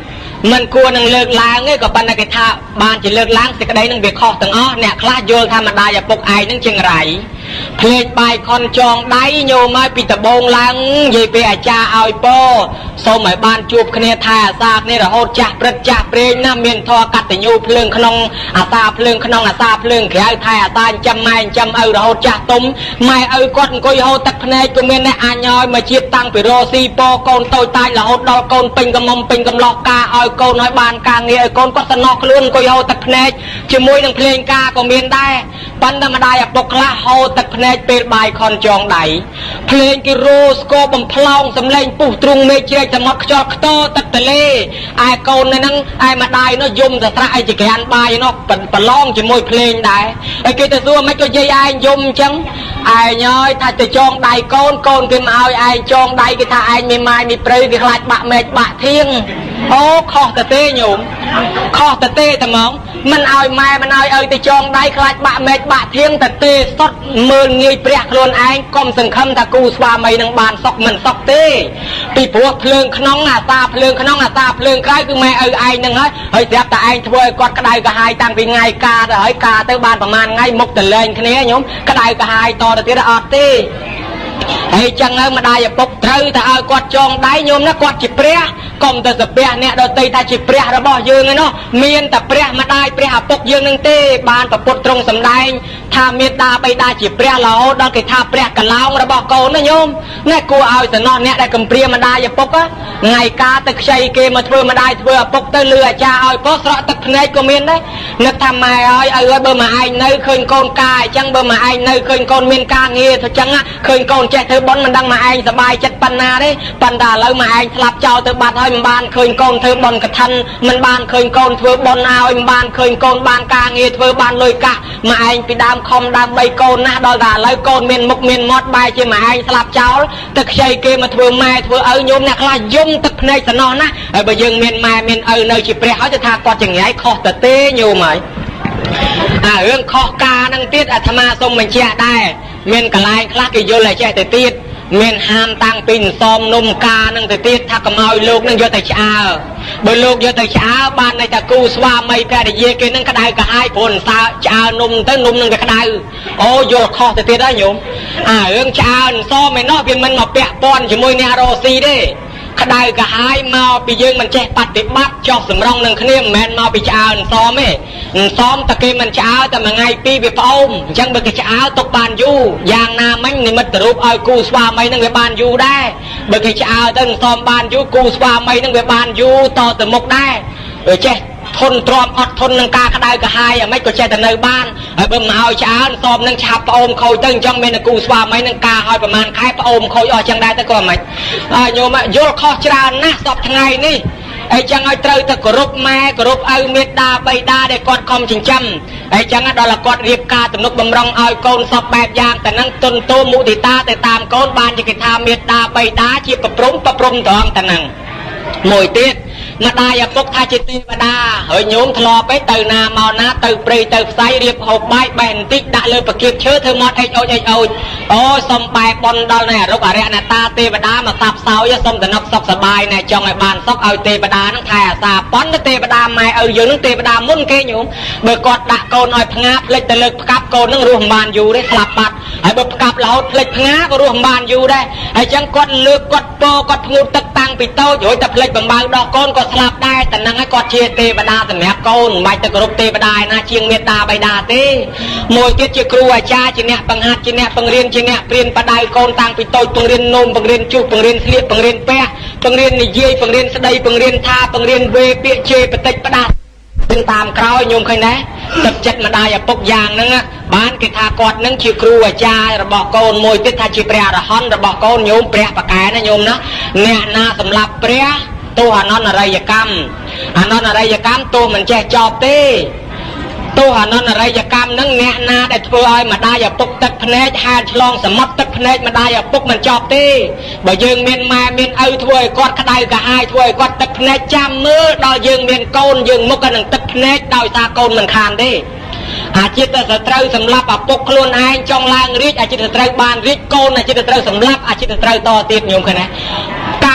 มันกลัวนังเลิกล้างเนี่ยก็บรรณาเกธาบานจะเลิกล้างสิกระไดนังเบียคอตั้งอ้อเนี่ยคลาดโยนธรรมดาอย่าปกไอนั่งเชียงไรเพลงใบคอนจองได้โยมาปิตะบงล้างยีเปียจ่าเอาโปสมัยบ้านจูบคเนธาซากนี่เราโหดจักประจักเปรย์น้ำเมียนทอกัดแต่ยูเพลิงขนองอาซาเพลิงขนองอาซาเพลิงแขวไทยอาซาจำไม่จำเอาเราโหดจักตุ้มไม่เอาก้อนก็ยโหดตักเนก็เมียนในอันย้อยมาเชียตั้งไปโรซีโปโกนโตตายเราโหดดอกโกนเป็นกำมอมเป็นกำลอกกาเอาโกนน้อยบานกางเงี้ยโกนก็สนอกล้วนก็ยโหดตักเนจมวยนังเพลงกาก็เมียนได้ปันธรรมดาอย่าปกละโหดตักเนเป็นใบคอนจองไดเพลงกิโรสโกบมพลองสำเร็จปุ๊ตรงเมเจจะมักจอกโตตัดทะเลไอ้โกนในนั้นไอ้มาได้เนาะยมแต่ตราไอ้จะแกนใบเนาะปันปลองจะมวยเพลงได้ไอ้กิตซัวไม่ก็ยัยไอ้ยมจังไอ้ย้อยถ้าจะจองไดโกนโกนกินเอาไอ้จองไดกิถ้าไอ้มีไม้มีเปรย์กิขลาดบะเมจบะเทียงโอ้ข้อตะเต้หยุ่มข้อตะเต้แต่มองมันเอาไม้มันเอาเอ้ยแต่จองไดขลาดบะเมจบะเทียงตะเต้สดมือเงยเปรี้ยโคลนไอ้ก้มสังคำตะกูสวาไม่นังบานซอกมันซอกเต้ปีพวกเพลิงขนองอาตาเพลิงขนองอาตาเพลิงใครคือแม่เอ้ยไอ้นังเฮ้ยเฮ้ยเสียบแต่ไอ้ช่วยกอดกระไดกระหายตั้งเป็นไงกาแต่เฮ้ยกาเต้บานประมาณไงมกแต่เลงแค่นี้ยมกระไดกระหายต่อแต่ที่ระอัดเต้ไอ้จังเอ้ยมาได้อย่าปกเธอถ้าเอากอดจองได้โยมนะกอดจิเปรี้ยกลมแต่สเปรี้ยเนี่ยโดยตีตาจิเปรี้ยระบอบยืนไงเนาะเมียนแต่เปรี้ยมาได้เปรี้ยปกยืนนึงเต้บานประปดตรงสำได้ถ้าเมียตาไปได้จิเปรี้ยเราดอกกิท่าเปรี้ยกันเล้าระบอบโกนนะโยมเนี่ยกูเอาแต่นอนเนี่ยได้กำเปรี้ยมาได้อย่าปกอะไงกาตะใช้เกมาเถื่อมาได้เถื่อปกเตลือจะเอาเพราะสระตะเพนก็เมียนได้นึกทำไมเอ้ยเอ้ยเบอร์มาไอ้เนยเคยโกนกายจังเบอร์มาไอ้เนยเคยโกนเมียนกาเงี้ยจังอะเคยโกนแจกเธอบอลมันดังมาไอ้สบายจัดปันนาได้ปันดาแล้วมาไอ้สลับเจ้าเธอบานให้มันบานเคยโกนเธอบอลกระทันมันบานเคยโกนเธอบอลเอามันบานเคยโกนบานกาเงี้ยเธอบานเลยกะมาไอ้ไปดามคอมดามใบโกนนะดอยดาแล้วโกนเมียนมุกเมียนมอดใบเชื่อมาไอ้สลับเจ้าตะใช้เกมาเธอแม่เธอเอ้ยโยมเนี่ยคลายยมตะในสนอนะไอ้ใบยังเมียนแม่เมียนเอ้ยเนยจีเปรี้ยเขาจะทากอดอย่างไงคอตะเต้โยมไหมอ่าเรื่องคอกานังติดอาตมาทรงมันเชี่ยได้เมียนกะลายคลากิโยเลยเชี่ยแต่ติดเมียนห้ามตั้งปิ่นซอมนมกานังแต่ติดถ้ากระเมาลูกนั่งเยอะแต่เช้าบนลูกเยอะแต่เช้าบ้านในตะกูสวาไม่แพ้แต่เยกินนั่งกระไดกระหายผลสาวเช้านมตั้งนมนั่งกระไดโอ้โยคอแต่ติดได้โยมอ่าเรื่องเช้าซอมไม่นอกเพียงมันมาเปะปอนจมูกเนี่ยโรซีได้ขดายกระหายมาไปยืงมันแจกปัดติดบัดจอกสำรองหนึ่งขณีแมนมาไปจ้าซ้อมไหมซ้อมตะเกียมันจ้าแต่มาไงปีไปป้อมยังเบิกจ้าตกบานยูยางนามันในมัดรูปเอากูสวาไม่นั่งไปบานยูได้เบิกจ้าตั้งซ้อมบานยูกูสวาไม่นั่งไปบานยูต่อแต่มกได้เออเจ๊ทนตรอมอดทนนังกากระไดกระหายอ่ะไม่ก็เจ๊แต่ในบ้านเออเบิ่มเอาจ้าซ้อมนังชาปอมเขาตั้งจังเมนกูสวาไม่นังกาหอยประมาณคล้ายปอมเขาย่อจังได้แต่ก่อนไหมโยมโยลข้อจรานะสอบทั้งไงนี่ไอ้จังไอ้เตยตะกรุบแม่กรุบเอาเม็ดดาใบดาได้กอดคอมจิงจำไอ้จังไอ้ดอลละกอดเรียบกาตนุกบำรองเอาโกนสอบแบบยางแต่นั่งตนโตมุติตาแต่ตามโกนบานจะกิทาเม็ดดาใบดาจีบประปรุงประปรุงทองแต่นั่งมวยเตี้ยมาได้ยาปกทาจิตติวดาเฮ้ยโยมทลอไปเตยนาเมานาเตยเปรย์เตยไซเรียบหกใบแบนติ๊กด่าเลยประเก็บเชื้อเธอมอดไอโอไอโอโอ้สมไปบอลดอลเนี่ยรูปอะไรนาตาเตวดามาสับเสาจะสมแต่นกซอกสบายเนี่ยจองไอบานซอกเอาเตวดานั่งแทสาป้อนเตวดาไม่เอาอยู่นั่งเตวดามุ่นเกยโยมเบิกกอดด่าโกนหน่อยพงาเล็กแต่เล็กกับโกนนั่งรวมบานอยู่ได้สลับปัดไอ้เบิกกับเราเล็กพงาก็รวมบานอยู่ได้ไอ้จังกอดเลือกกอดโปกอดงูตักตังปิโต้อยู่แต่เล็กบางบางดอกโกนก็สลับได้แต่นั่งให้กอดเชียเตวดาแต่แมบโกนใบตะกรุบเตวดานาเชียงเมตตาใบดาเต้มวยเตี้ยเจ้าครูอาจารย์จีเนะปังหัดจีเนะปังเรียนจีเนะเปลี่ยนประดายโกนตังปิโต้ปังเรียนนมปังเรียนจูปังเรียนเสียปังเรียนแปะปังเรียนนิเย่ปังเรียนสดายปังเรียนท่าปังเรียนเวเปียเชปฏิปดาตึงตามคราวโยมเคยนะจับจัดมาได้อย่าปกยางนั่งอ่ะบ้านกิทากอดนั่งชีครูอาจารย์ระบอกโกนมวยติดทาชีเปรียระฮอนระบอกโกนโยมเปรียปากแกนะโยมนะเนี่ยนาสำหรับเปรียตัวอนอนอะไรยกรรมอนอนอะไรยกรรมตัวมันแจจอบเต้ตัวอนอนอะไรยกรรมนั่งเนี่ยนาได้ทัวร์มาได้อย่าปกตักพเนจหาฉลองสมัติตักพเนจมาได้อย่าปกมันจอบเต้บ่ยืงเมียนมาเมียนเอาทัวร์กอดขดายกะหายทัวร์กอดตักพเนจจำมือดาวยืงเมียนโกนยืงมุกกันหนึ่งตักพเนจดาวตาโกนมันคานเต้อาจิตตะเตรสำหรับปกคลุนไอจองลางริดอาจิตตะเตรบานริดโกนอาจิตตะเตรสำหรับอาจิตตะเตรต่อติดโยมกันนะกรรม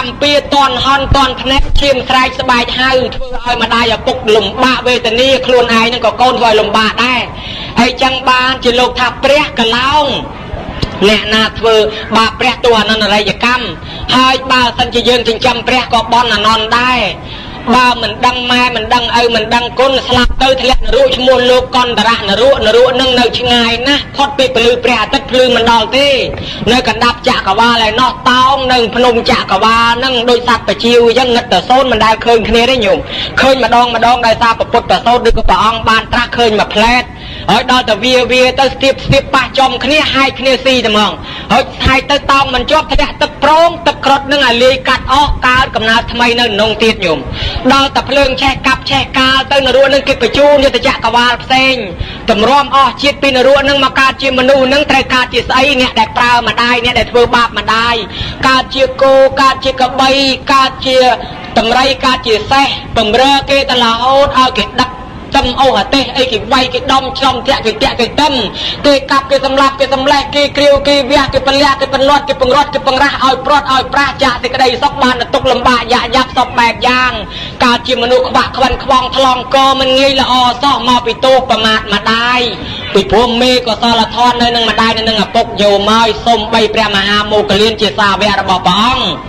កម្មពីតនហន់តនភ្នែកឈាមស្រែកស្បែកហើយធ្វើឲ្យម្ដាយឪពុកលំបាកវេទនាខ្លួនឯងនឹងក៏កូនធ្វើឲ្យលំបាកដែរហើយចឹងបានជាលោកថាព្រះកឡោងអ្នកណាធ្វើបាបព្រះទោះអនន្តរិយកម្មហើយបើសិនជាយើងចិញ្ចឹមព្រះក៏បន់អនន្តដែរបើមិនដឹងម៉ែមិនដឹងឪមិនដឹងគុណស្លាប់ទៅធ្លាក់នរកឈ្មោះលោកកន្តរៈនរកនរកនឹងនៅឆ្ងាយណាស់ផុតពីពលឺព្រះអាទិត្យភ្លឺមិនដល់ទេនៅកណ្ដាប់ចក្រវាលឯណោះតោងនៅភ្នំចក្រវាលនឹងដោយសត្វបជាវអញ្ចឹងងឹតតែសូនមិនដែលឃើញគ្នាទេញោមឃើញម្ដងម្ដងដោយសារពុទ្ធប្រសូតឬក៏ព្រះអង្គបានត្រាស់ឃើញមួយផ្លែតហើយដល់តែវាវាទៅស្ទាបស្ទាបប៉ះចំគ្នាហាយគ្នាស៊ីតែហ្មងហើយហាយទៅតោងមិនជាប់ធ្លាក់ទឹកប្រងទឹកក្រត់នឹងអាលាយកាត់អស់កើតកំណើតថ្មីនៅក្នុងទៀតញោមដល់តែភ្លើងឆេះកាប់ឆេះកាលទៅនរោនឹងគេបញ្ជូនយុទ្ធចក្រវាលផ្សេងតម្រាំអស់ជាតិពីនរោនឹងមកកើតជាមនុស្សនឹងត្រូវកើតជាស្អីអ្នកដែលប្រើម្ដាយអ្នកដែលធ្វើបាបម្ដាយកើតជាគោកើតជាកបីកើតជាតម្រៃកើតជាសេះបំរើគេតរហូតឲ្យគេដឹកtâm ô hả tê ấy cái vay cái đom trong tẹt cái tẹt cái tâm cái cặp cái tầm lạp cái tầm lẹ cái kêu cái vía cái phần lẹ cái phần lót cái phần rót cái phần ra ao prot ao pra chạ thì cái đây sóc bàn là tục lầm bạ dạ dạp sọc bẹt giang cả chim mình nuôi bạc khăn khoang thòng co mình nghĩ là o sọ mò bị tô và mạt mà đai bị phô mê có sao là thon nơi nâng mà đai nơi nâng à bốc dầu mai xôm bay pre mà hà mô cái liên chia xa về là bỏ bóng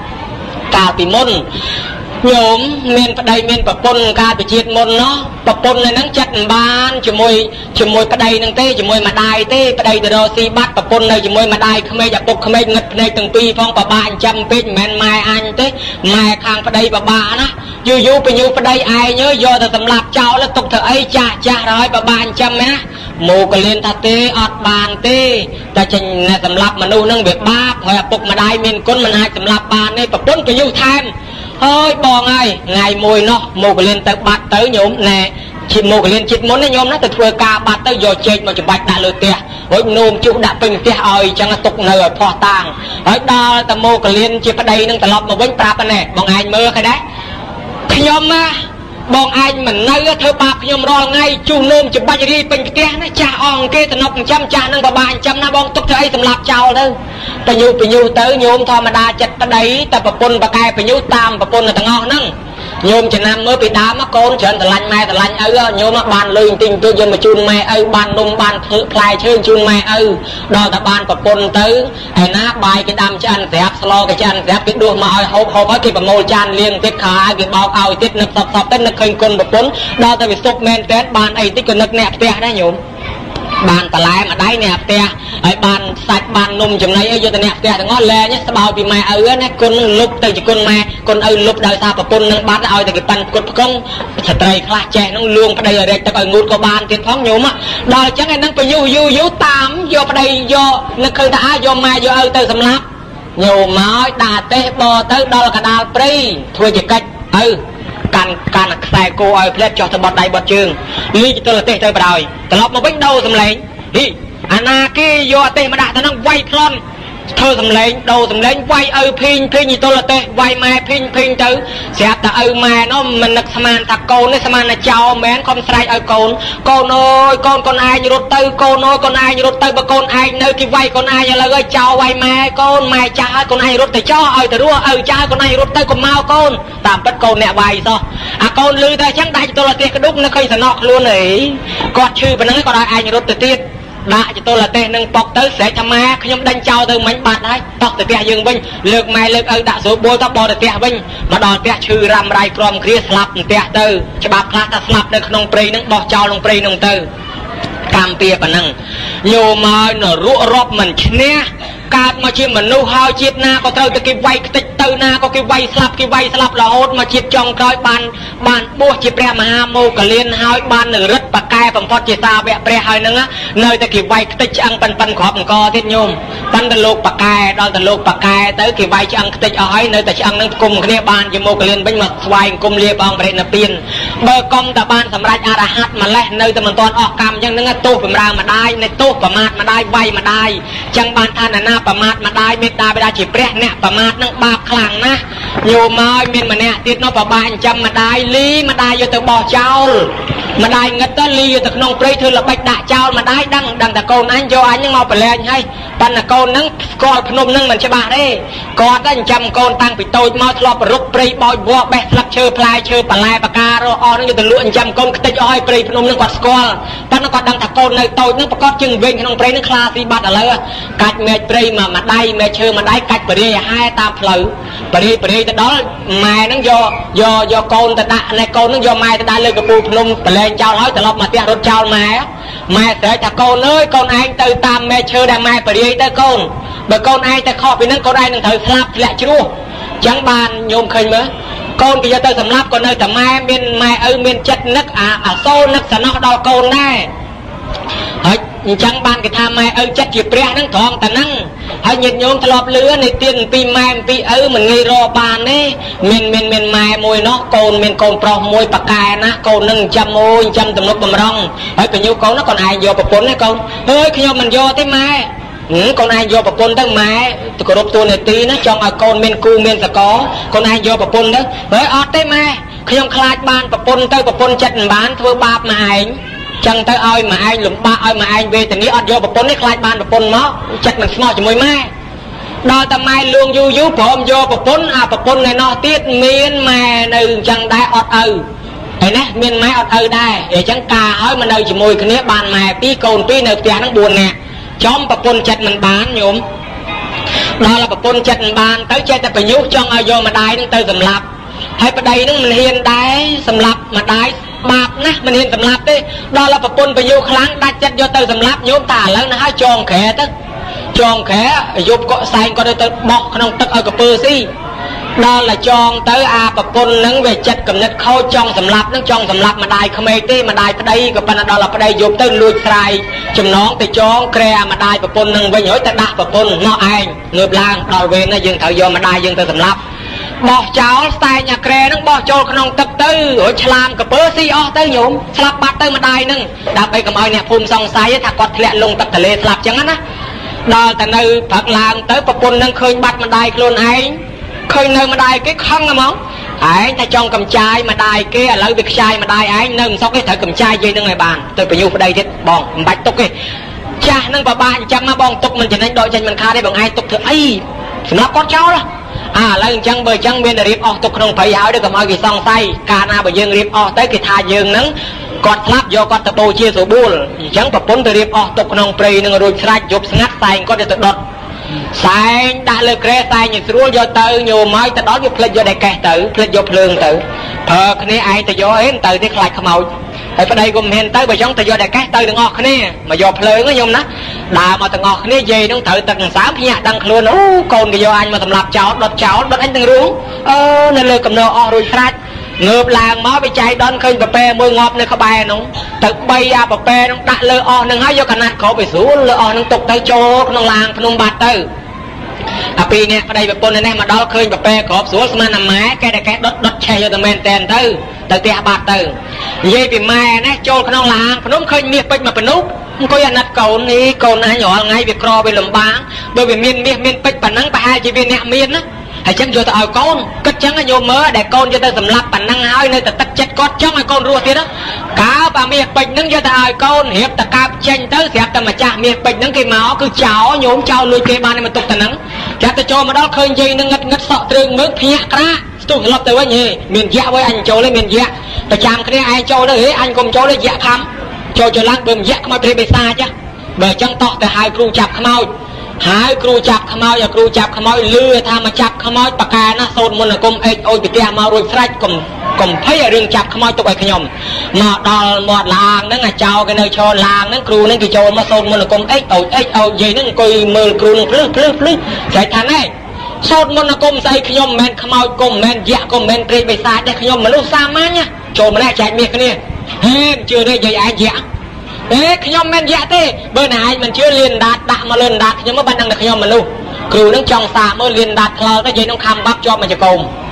cả bị mônโยมเมียนประเดี๋ยวเมียนประปนการไปจีดมนเนาะประปนในนั้นจัดบ้านจมวยจมวยประเดี๋ยวนั่งเต้จมวยมาได้เต้ประเดี๋ยวเดอซีบัดประปนในจมวยมาได้ขมายจากปกขมายเงินในตั้งปีฟ้องประบาจำเป็นแมนไม้อันเต้ไม้คางประเดี๋ยวประบานะยูยูไปยูประเดี๋ยวไอเนื้อยอแต่สำหรับเจ้าแล้วตกเถอะไอจ่าจ่าร้อยประบาจำไหมโมกเลียนทัดเต้อดบานเต้แต่จะในสำหรับมนุษย์นั่งเบียดบ้าพอปกมาได้เมียนก้นมันหายสำหรับบานในประปนไปยูแทนเฮ้ยบองไงไงมวยเนาะโมกเลียนตะบัดเต๋อโยมแน่ชิมโมกเลียนจิตมนนะโยมนะแต่เพื่อกาบัดเต๋อโยเจกมาจะบัดด่าเลยเตะเฮ้ยนุ่มจุกด่าเป็นเตะอ้อยจังตกเนื้อพอต่างเฮ้ยดาแต่โมกเลียนจิตประเดี๋ยวนั่งตลอดมาเว้นปราบแน่บองไงเมื่อใครได้ขยมมาบองไอ้เหมือนเนื้อเธอบาขยมรอไงจูนมจะบัดรีเป็นเตะนะจ่าอ่องเกตนกจำจ่านั่งบานจำนะบองตกเธอไอ้สำหรับเจ้าเลยไปยูไปยูเต๋อโยมธรรมดาจัดประเดี๋ยวแต่ประปนประกายไปยูตามประปนแต่งอนั่งโยมจะนำเมื่อไปดามะโกนเชิญแต่ลันแม่แต่ลันเออโยมบานเลยจริงตัวโยมมาจูนแม่เออบานนมบานพลายเชิญจูนแม่เออดอแต่บานประปนเต๋อไอ้น้าใบcáiดำจันแสบสโลcáiจันแสบcáiดวงมาเอาเขาเขาที่ประโมจันเลี้ยงติดขาcáiเบาเอาติดนึกสับสับติดนึกเคยคนประปนดอแต่ไปซุกแมนเต๋อบานไอ้ที่ก็นึกแนบเตะได้โยมบานตะไลมาได้เนี่ยเตะไอ้บานสัตว์บานนมจำไรไอ้โยตเนี่ยเตะแต่งอแลเนี่ยสบายปีใหม่เออเนี่ยคนลุกแต่จะคนแม่คนเออลุกได้ซาปะปนนั่งบานเอาแต่กี่ปันกดกงสตรีคลาแจน้องลวงประเดี๋ยวเด็กแต่ก็งูก็บานเตียนท้องโยมอ่ะดอยจังไอ้นั่งไปยูยูยูตามโยประเดี๋ยวโยนั่งเคยด่าโยมาโยเออเตะสำลับโยม้อยด่าเตะบอเตะดอลกระดาษปรีถ้วยจะกัดเออการการใส่โกเอาเพลทจอดสะบัดใดบัดจึงลีจะตัวเตะเตะไปได้แต่เรามาวิ่งดูสำเร็จฮิอานาเกยโยเตะมาด่าแต่นั่งไวพลอนเธอสำเร็จดูสำเร็จไวเออพิงพิงอยู่ตัวเตะไวแม่พิงพิงตื้อเสียแต่เออแม่เนาะมันนักสมานตะโกนนี่สมานเจ้าแม่คอมใส่เออโกนโกนโอยโกนคนไอ้ยรถตื้อโกนโอยคนไอ้ยรถตื้อบะโกนไอ้เนื้อกี่ไวคนไอ้ยังเลยเจ้าไวแม่โกนแม่จ้าคนไอ้รถแต่เจ้าเออแต่รู้เออจ้าคนไอ้รถตื้อคนเมาโกนตามปัดโกนเนี่ยไวซะอะโกนลือแต่ช่างได้ตัวเตะกระดุกนี่เคยสนอกล้วนเลยกอดชื่อเป็นนั่งก็ได้ไอ้รถแต่ตีด่าจะตัวละเตะหนึ่งปอกเต๋อเสียทำไมขยมดันเจ้าเต๋อมันบาดได้ตอกแต่เตะยังวิ่งเลือกไม่เลือกเออด่าสูบโบตะบอแต่เตะวิ่งมาดอนเตะชื่อรำไรกรอมเครียสลับเตะเต๋อฉบับคลาสสลับในขนมปรีนึงบอกเจ้าลงปรีนึงเต๋อกามเปียปนังโยมาหนรุรอบมันเชี่ยการมาเชื่อมันนู้หาวจีดนาก็เต๋อตะกี้ไวติดเต๋อนาก็กี้ไวสลับกี้ไวสลับละโหดมาจีดจองคอยบานบานบัวจีแปรมหาโมกเลียนหายบานหนึ่งรัดปากกายผมพอจีตาแวะแปรหายนึงอะเนยตะกี้ไวติดจังปันปันขอบกอทิศโยมปันตะโลกปากกายดอนตะโลกปากกายเต๋อกี้ไวจังติดเอาให้เนยแต่จังนั่งกลุ่มคะแนนบานจีโมกเลียนเป็นมาสวายกลุ่มเลียบองเปรนเปียนเบอร์กอมตะบานสำหรับอาราฮัตมาแลเนยแต่มันตอนออกกรรมยังนึงอะตู้ผมรางมาได้ในตู้ประมาทมาได้ไวมาได้จังบานท่านหน้าประมาทมาได้เมตตาไปได้จีเปรเนี่ยประมาทนั่งบาปคลังนะ nhiều mai miền mà nè tiết nó vào bài trăm mà đai ly mà đai vô từ bò trao mà đai ngất tới ly vô từ nông prey thư là bạch đại trao mà đai đăng đăng ta con anh cho anh nhưng mau phải lên hay ban là con nâng coi phnom nâng mình cho bà đấy có tới trăm con tăng bị tôi mau thọp rút prey bòi vua bẹt lắc chơi play chơi bà lai bà ca rồi on nó vô từ lụa trăm con cái oi prey phnom nâng quạt squall ban nó còn đăng ta con nơi tôi nó có chừng vinh nông prey nó kha si bát ở lơ cạch mẹ prey mà mà đai mẹ chơi mà đai cạch bà đi hai tam phở bà đi bà đi đó mẹ nó do do do con ta đã này con nó do mẹ ta đã lên cái bù phnom bà lên trao nói ta lọc mà tiền rốt trao mẹ mẹ sẽ ta con ơi con anh từ tam mẹ chơi đang mẹ bà đi tới con bà con ai ta kho vì nó con ai nó thử slap lại chứ chẳng bàn nhôm khơi mới con bây giờ tới sầm lap con ơi thầm mẹ miền mẹ ơi miền chất nước à à xô nước sẽ nó đo con này chẳng ban cái tham mai ơi chất chỉ bẻ nắng thòng ta nắng hay nhiệt nhôm thọp lứa này tiền pi mai pi ơi mình nghi ro bàn đấy miền miền miền mai môi nó cồn miền cồn pro môi bạc cài na cồn nâng trăm môi trăm tầm lúc bầm rong ấy phải nhiêu con nó còn ai vô bạc bốn đấy con ơi khi mình vô thế mai ừ, con ai vô bạc bốn tới mai tôi có đốt tôi này tí nó cho ở con miền cu miền sẽ có con ai vô bạc bốn đó với ọt tới mai khi ông khai ban bạc bốn tới bạc bốn chặt bán thưa bạp mà ảnh chẳng tới ai mà anh lụm ba ai mà anh về từ ní ọt vô bọc pôn đấy khai ban bọc pôn nó chặt mình small chỉ môi mai đo ta mai luôn du du phom vô bọc pôn à bọc pôn này nó tiết miên mà nơi chẳng đai ọt ư thấy nè miên máy ọt ư đây để chẳng cà hỏi mà nơi chỉ môi cái nếp bàn mà pi cồn pi nơi tiền nó buồn nè chóm bọc pôn chặt mình bán nhổm đó là bọc pôn chặt mình bán tới chơi ta phải nhúc cho ai vô mà đai nó tới sầm lạp hay ở đây nó mình hiền đái sầm lạp mà đái bạp nè mình hiện sầm lạp đấy đó là bậc quân phải yêu kháng đặt chất vô từ sầm lạp nhôm tả lớn nó hai tròn khẽ tức tròn khẽ giúp cọ xanh có đây tới bọc không tức ở cái pơ si đó là tròn tới a bậc quân nâng về chất cầm nhất khâu tròn sầm lạp nó tròn sầm lạp mà đai không ai tê mà đai ở đây cái phần đó là ở đây giúp tới lùi sai chùm nón tới tròn kre mà đai bậc quân nâng về nhối ta đặt bậc quân nó anh ngược lang đòi về nó dừng thở vô mà đai dừng từ sầm lạp bỏ cháu tay nhà kre nó bỏ cho con tập tư ở làm cái bơ si o tới nhổm slap bắt tới mà đai nưng đạp đây cầm ai nè phun xong say thà quạt lẹ lùng tập thể lệ slap chẳng á đó tại nơi Phật làm tới bậc quân nâng khơi bắt mà đai luôn ấy khơi nơi mà đai cái không là món ấy ta trong cầm chai mà đai kia lấy việc chai mà đai ấy nâng sau cái thở cầm chai dây nâng này bàn tôi phải nhu vào đây chết bòn bạch tục kì cha nâng vào ba trăm mà bòn tục mình chỉ nên đội chân mình khai đây bằng ai tục thử ấy slap con cháu đó à lần chẳng bởi chẳng bên là riêng ọ tục không phải hảo được cầm ai cái song say ca na bởi dương riêng ọ tới cái thà dương nắng còn lắp do con tập bồ chia số bull chẳng tập bốn từ riêng ọ tục không prey nâng rồi sạch chụp ngắt say có được đọt say đã lực rẽ say những rùa do từ nhiều mai ta đó giúp lên do đại kẻ tử lên do lương tử thờ cái này ai ta do ấy từ thì lại không màu ở đây gồm hiện tới bởi giống ta do đại kẻ tử đừng ngọt cái này mà do lương nó nhung đó đà mà thằng ngọt này gì nó thử tầng sáu khi nhạc đăng luôn ó còn cái do anh mà thầm lập cháu đọt cháu đọt anh từng ruống ơ nên lời cầm nô o rồi sạch ngợp làng máu bị cháy đón khơi bà pe môi ngọt nơi khó bài nó thật bay à bà pe nó đặt lơ o nâng hái do cả nát khó bị xuống lơ o nó tục tới chỗ nó làng nó bạt tới à pi nè ở đây bà pôn này mà đó khơi bà pe khó xuống mà nằm má cái này cái đốt đốt che cho tụi mình tiền tới từ tia bạt từ dây bị mẹ nè trôi nó làng nó khơi miệt bích mà phải núp có anh nát cầu ní cầu này nhỏ ngay việc cò bị lầm báng bởi vì miên miên miên bích bản năng bà hai chỉ viên nẹt miên á hãy chăng cho tao con cất trắng là nhiều mớ để con cho tao sầm lấp bản năng hai nơi tao tách chết con trắng hay con rùa thế đó cá bà miệt bịch nâng cho tao con hiệp tao cạp tranh tới xẹp tao mà cha miệt bịch nâng cái máu cứ cháu nhổm cháu lùi kê ban này mà tục tao nắng cha tao cho mà đó khơi dây nâng ngất ngất sọ trương mướt phia ra tôi lấp tới với nhỉ miền dạ với anh châu lên miền dạ tao chạm cái này ai châu đó thế anh cùng châu lên dạ khám cho cho láng bơm dạ mà phải bị xa chứ bởi chẳng tọ từ hai cừu chạp khmoi hai cừu chạp khmoi và cừu chạp khmoi lừa tham mà chạp khmoi bạc ca nó sôn môn là cùng ếch ôi bị tia mà rồi fresh cùng cùng thấy ở rừng chạp khmoi tụi bay khnyom mà đò một làng nó là chào cái nơi cho làng nó cừu nó cái cho mà sôn môn là cùng ếch ôi ếch ôi gì nó coi mờ cừu nó plư plư plư chạy thằng này sôn môn là cùng say khnyom men khmoi cùng men dạ cùng men trê bị xa để khnyom mà lúc xa má nhá cho mà lại chạy miệt cái này hên chưa đây vậy ai dạ ê khnyom men dạ thế bữa nay mình chưa liền đạt đạt mà lên đạt nhưng mà ban đăng được khnyom mình luôn cừu nó trong xa mới liền đạt lờ cái gì nó khăm bắp cho mình cho cùng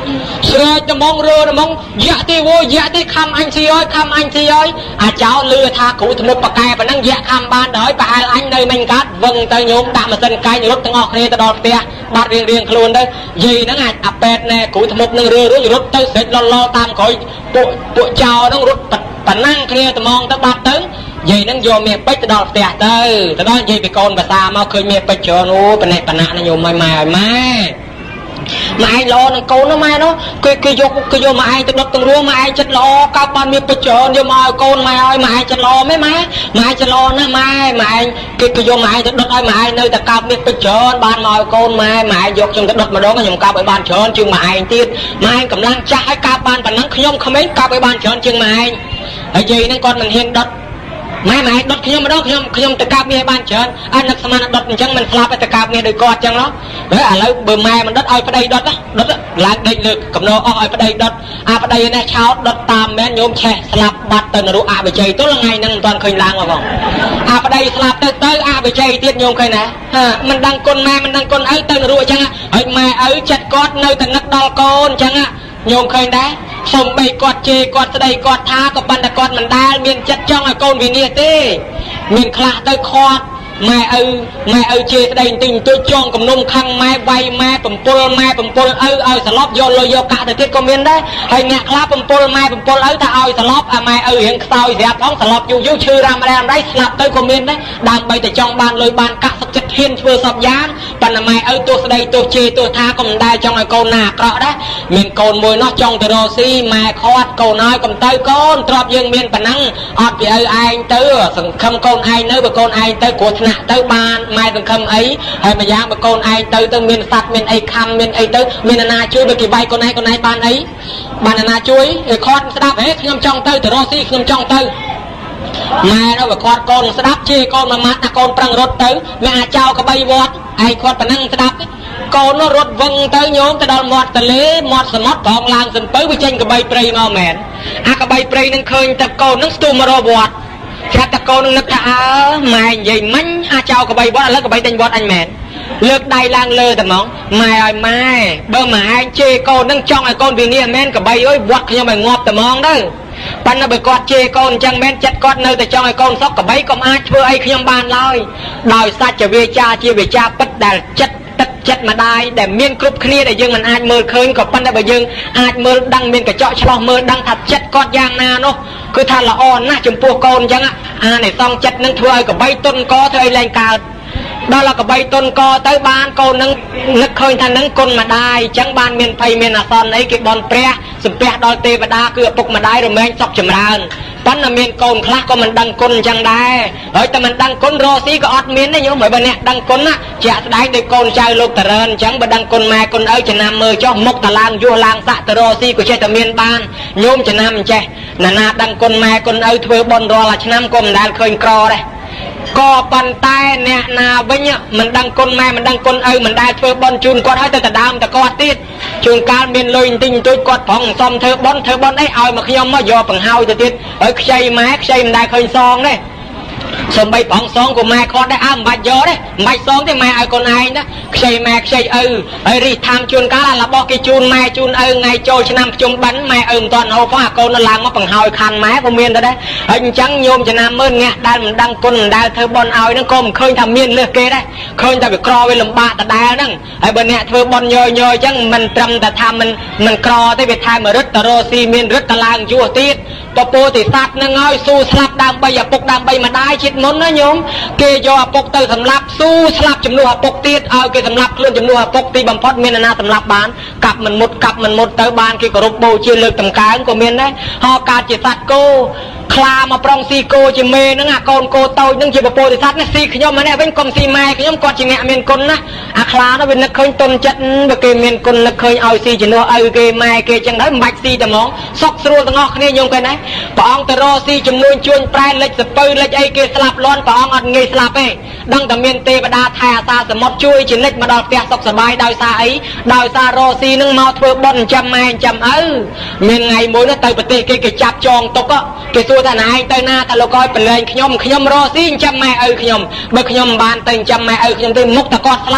ស្រែកត្មងរើត្មងយ៉ាក់ទេវយ៉ាក់ទេខំអញស៊ីអើយខំអញស៊ីអើយអាចោលឺថាគ្រូធ្នប់បកែប៉ុណ្ណឹងយ៉ាក់ខំបានដល់ប្រហែលអញនៅមិនកាត់វឹងទៅញោមដាក់ម៉ាស៊ីនកាយរត់ទាំងអស់គ្នាទៅដល់ផ្ទះបាត់រៀងរៀងខ្លួនទៅយីហ្នឹងអាចអាប៉ែតណែគ្រូធ្នប់នឹងរើរួចរត់ទៅស្រេចលលតាមក្រោយពួកពួកចោលហ្នឹងរត់ប៉ណ្ណឹងគ្នាត្មងទៅបាត់ទៅយាយហ្នឹងយកមាសពេជ្រទៅដល់ផ្ទះទៅទៅដល់យាយពីកូនភាសាមកឃើញមាសពេជ្រច្រើនអូប៉ណែប៉ណាក់ណាញោមឲ្យម៉ែឲ្យម៉ែម៉ែឯងល្អនឹងកូនណាម៉ែនោះគេគេយកគេយកម៉ែឯងទៅដុតទាំងរួមម៉ែឯងចិត្តល្អកោបបានមាសពេជ្រច្រើនយកមកឲ្យកូនម៉ែឲ្យម៉ែឯងចិត្តល្អមែនម៉ែម៉ែចិត្តល្អណាស់ម៉ែម៉ែឯងគេគេយកម៉ែឯងទៅដុតឲ្យម៉ែឯងនៅតែកោបមាសពេជ្រច្រើនបានមកឲ្យកូនម៉ែម៉ែឯងយកខ្ញុំទៅដុតម្ដងខ្ញុំកោបឲ្យបានច្រើនជាងម៉ែឯងទៀតម៉ែឯងកម្លាំងចាស់ឲ្យកោបបានប៉ុណ្ណឹងខ្ញុំក្មេងកោបឲ្យបានច្រើនជាងម៉ែឯងហើយយាយហ្នឹងគាត់មិនហ៊ានដុតម៉ែម៉ែដុតខ្ញុំម្ដងខ្ញុំខ្ញុំទៅកាប់មាសបានច្រើនអើនឹកស្មានដុតអញ្ចឹងមិនស្លាប់ទៅកាប់មាសដោយគាត់អញ្ចឹងហ៎ឥឡូវបើម៉ែមិនដុតឲ្យប្តីដុតដុតឡើងដេកលើកំណោអស់ឲ្យប្តីដុតអាប្តីនេះឆោតដុតតាមមែនញោមឆេះស្លាប់បាត់ទៅនរកអបិជ័យទល់ថ្ងៃហ្នឹងមិនទាន់ឃើញឡើងមកបងអាប្តីស្លាប់ទៅទៅអបិជ័យទៀតញោមឃើញណាមិនដឹងគុណម៉ែមិនដឹងគុណឪទៅនរកអញ្ចឹងហើយម៉ែឪចិត្តគាត់នៅតែនឹកដល់កូនអញ្ចឹងញោមឃើញដែរសូមបីគាត់ជេរគាត់ស្ដីគាត់ថាក៏ប៉ុន្តែគាត់មិនដែលមានចិត្តចង់ឲ្យកូនវិនិច្ឆ័យទេមានខ្លះទៅខាត់ម៉ែឪម៉ែឪជេរស្ដីបន្តិចបន្តួចចងគំនុំខឹងម៉ែវាយម៉ែបំពុលម៉ែបំពុលឪឲ្យសន្លប់យកលុយយកកាក់ទៅទៀតក៏មានដែរហើយអ្នកខ្លះបំពុលម៉ែបំពុលឪថាឲ្យសន្លប់អាម៉ែឪរៀងខ្សោយស្រាប់ផងសន្លប់យូរយូរឈឺរ៉ាំរ៉ាំរ៉ៃស្លាប់ទៅក៏មានដែរដើម្បីតែចង់បានលុយបានកាក់សុខចិត្តហ៊ានធ្វើសពយ៉ាងប៉ុន្តែម៉ែឪទោះស្ដីទោះជេរទោះថាក៏មិនដែលចង់ឲ្យកូនណាអាក្រក់ដែរមានកូនមួយនោះចង់ទៅរកស៊ីម៉ែខាត់កូនហើយកុំទៅកូនទ្រព្យយើងមានប៉ុណ្ណឹងអត់ពីឪឯងទៅសង្ឃឹមកូនឯងនៅបើកូនឯងទៅគ្រោះថ្នាក់ទៅបានម៉ែសង្ឃឹមអីហើយម្យ៉ាងបើកូនឯងទៅទៅមានសัตว์មានអីខំមានអីទៅមានអាណាជួយបើគេវាយកូនឯងកូនឯងបានអីបានអាណាជួយខាត់ស្ដាប់ហេខ្ញុំចង់ទៅទៅរកស៊ីខ្ញុំចង់ទៅម៉ែនោះបើខាត់កូនស្ដាប់ជេរកូនមួយម៉ាត់ថាកូនប្រឹងរត់ទៅមានអាចោកបីវត្តឯងខាត់ប៉ុណ្ណឹងស្ដាប់កូននោះរត់វឹងទៅញោមទៅដល់មាត់ទន្លេមាត់សមុទ្រប្រងឡើងសំពៅវាចេញកបីព្រៃមកមែនអាកបីព្រៃនឹងឃើញតែកូននឹងស្ទុះមករកវត្តចាត់តកូននឹងនឹកថាអើម៉ែនិយាយមិញអាចោកបីវត្តឥឡូវកបីដេញវត្តអញមែនលើកដៃឡើងលើតែហ្មងម៉ែឲ្យម៉ែបើម៉ែឯងជេរកូននឹងចង់ឲ្យកូនវានេះមែនកបីអើយវត្តខ្ញុំឲ្យងាប់តែហ្មងទៅប៉ុន្តែបើគាត់ជេរកូនអញ្ចឹងមែនចិត្តគាត់នៅតែចង់ឲ្យកូនសុខកបីកុំអាចធ្វើអីខ្ញុំបានឡើយដោយសច្ចវាចាជាវាចាពិតដែលចិត្តទឹកចិត្តម្ដាយដែលមានគ្រប់គ្នាដែលយើងមិនអាចមើលឃើញក៏ប៉ុន្តែបើយើងអាចមើលដឹងមានកញ្ចក់ឆ្លោះមើលដឹងថាចិត្តគាត់យ៉ាងណានោះគឺថាល្អណាស់ចំពោះកូនអញ្ចឹងអានេះសងចិត្តនឹងធ្វើឲ្យកបីទុនកធ្វើឲ្យលែងកើតដល់កបីទុនកទៅបានកូននឹងនឹកឃើញថានឹងគុណម្ដាយអញ្ចឹងបានមានភ័យមានអាសន្នអីគេបន់ព្រះសំពះដល់ទេវតាគឺឪពុកម្ដាយរមែងសុខចម្រើនប៉ុន្តែមានកូនខ្លះក៏មិនដឹងគុណអញ្ចឹងដែរហើយតែមិនដឹងគុណរស់ស៊ីក៏អត់មានដែរញោមបើអ្នកដឹងគុណណាជាក់ស្ដែងដោយកូនចៅលោកតរើនអញ្ចឹងបើដឹងគុណម៉ែគុណឪចំណាំមើលចុះមុខតឡើងយោះឡើងសាក់ទៅរស់ស៊ីក៏ចេះតែមានបានញោមចំណាំអញ្ចេះណាណាដឹងគុណម៉ែគុណឪធ្វើបុណ្យរាល់ឆ្នាំក៏មិនដែលឃើញក្រដែរក៏ប៉ុន្តែអ្នកណាវិញមិនដឹងគុណម៉ែមិនដឹងគុណឪមិនដែលធ្វើបុណ្យជូនគាត់ឲ្យទៅដដើមតែគាត់ទៀតជួនកាលមានលុយបន្តិចបន្តួចគាត់ប្រងសុំធ្វើបុណ្យធ្វើបុណ្យអីឲ្យមកខ្ញុំមកយកបង្ហើយទៅទៀតហើយខ្ចីម៉ែខ្ចីមិនដែលឃើញសងទេសំបីប្រងសងក៏ម៉ែគាត់ដែរអើមិនបាច់យកទេមិនបាច់សងទេម៉ែឲ្យកូនឯងណាខ្ចីម៉ែខ្ចីឪហើយរីតាមជួនកាលអារបស់គេជូនម៉ែជូនឪថ្ងៃចូលឆ្នាំភ្ជុំបិណ្ឌម៉ែឪមិនទាន់ហូបផងអាកូននៅឡើងមកបង្ហើយខាន់ម៉ែក៏មានដែរហើយអញ្ចឹងញោមចំណាំមើលអ្នកដែលមិនដឹងគុណមិនដែលធ្វើបុណ្យឲ្យហ្នឹងក៏មិនឃើញថាមានលើសគេដែរឃើញតែវាក្រវាលំបាកដដែលហ្នឹងហើយបើអ្នកធ្វើបុណ្យញយញយអញ្ចឹងមិនត្រឹមតែថាមិនមិនក្រទេវាថែមរិទ្ធតរស៊ីមានរិទ្ធតឡើងយួរទៀតពពោទិស័តហ្នឹងហើយស៊ូស្លាប់ដើម្បីឪពុកដើម្បីម្ដាយជាតិមុនណាញោមគេយកឪពុកទៅសម្លាប់ស៊ូស្លាប់ជំនួសឪពុកទៀតឲ្យគេសម្លាប់ខ្លួនជំនួសឪពុកទីបំផុតមានអ្នកណាសម្លាប់បានកាប់មិនមុតកាប់មិនមុតទៅបានគេគោរពបូជាលើកតម្កើងក៏មានដែរហោកើតជាសត្វគោខ្លាមកប្រងស៊ីគោជាមេហ្នឹងអាកូនគោតូចហ្នឹងជាពពោទិស័តណាស៊ីខ្ញុំម្នាក់វិញកុំស៊ីម៉ែខ្ញុំគាត់ជាអ្នកមានគុណណាអាខ្លានោះវានឹកឃើញទុនចិត្តបើគេមានគុណនឹកឃើញឲ្យស៊ីជំនួសឪគេម៉ែគេចឹងដែរមិនបាច់ស៊ីតែហ្មងសុកស្រួលទាំងអស់គ្នាញោមគេណាព្រះអង្គទៅរកស៊ីចំនួនជួញប្រែលិចសពៅលិចអីគេស្លាប់លន់ព្រះអង្គអត់ងាយស្លាប់ទេដឹងតែមានទេវតាថែអាសាសមុទ្រជួយជានិច្ចមកដល់ផ្ទះសុខសប្បាយដោយសារអីដោយសាររកស៊ីនឹងមកធ្វើបុណ្យចាំម៉ែចាំឪមានថ្ងៃមួយនោះទៅប្រទេសគេគេចាប់ចងទុកគេសួរថាណែឯងទៅណាថាលោកឲ្យប្រឡែងខ្ញុំខ្ញុំរកស៊ីចាំម៉ែឪខ្ញុំបើខ្ញុំមិនបានទៅចាំម៉ែឪខ្ញុំទេមុខតែគាត់ស្លាប់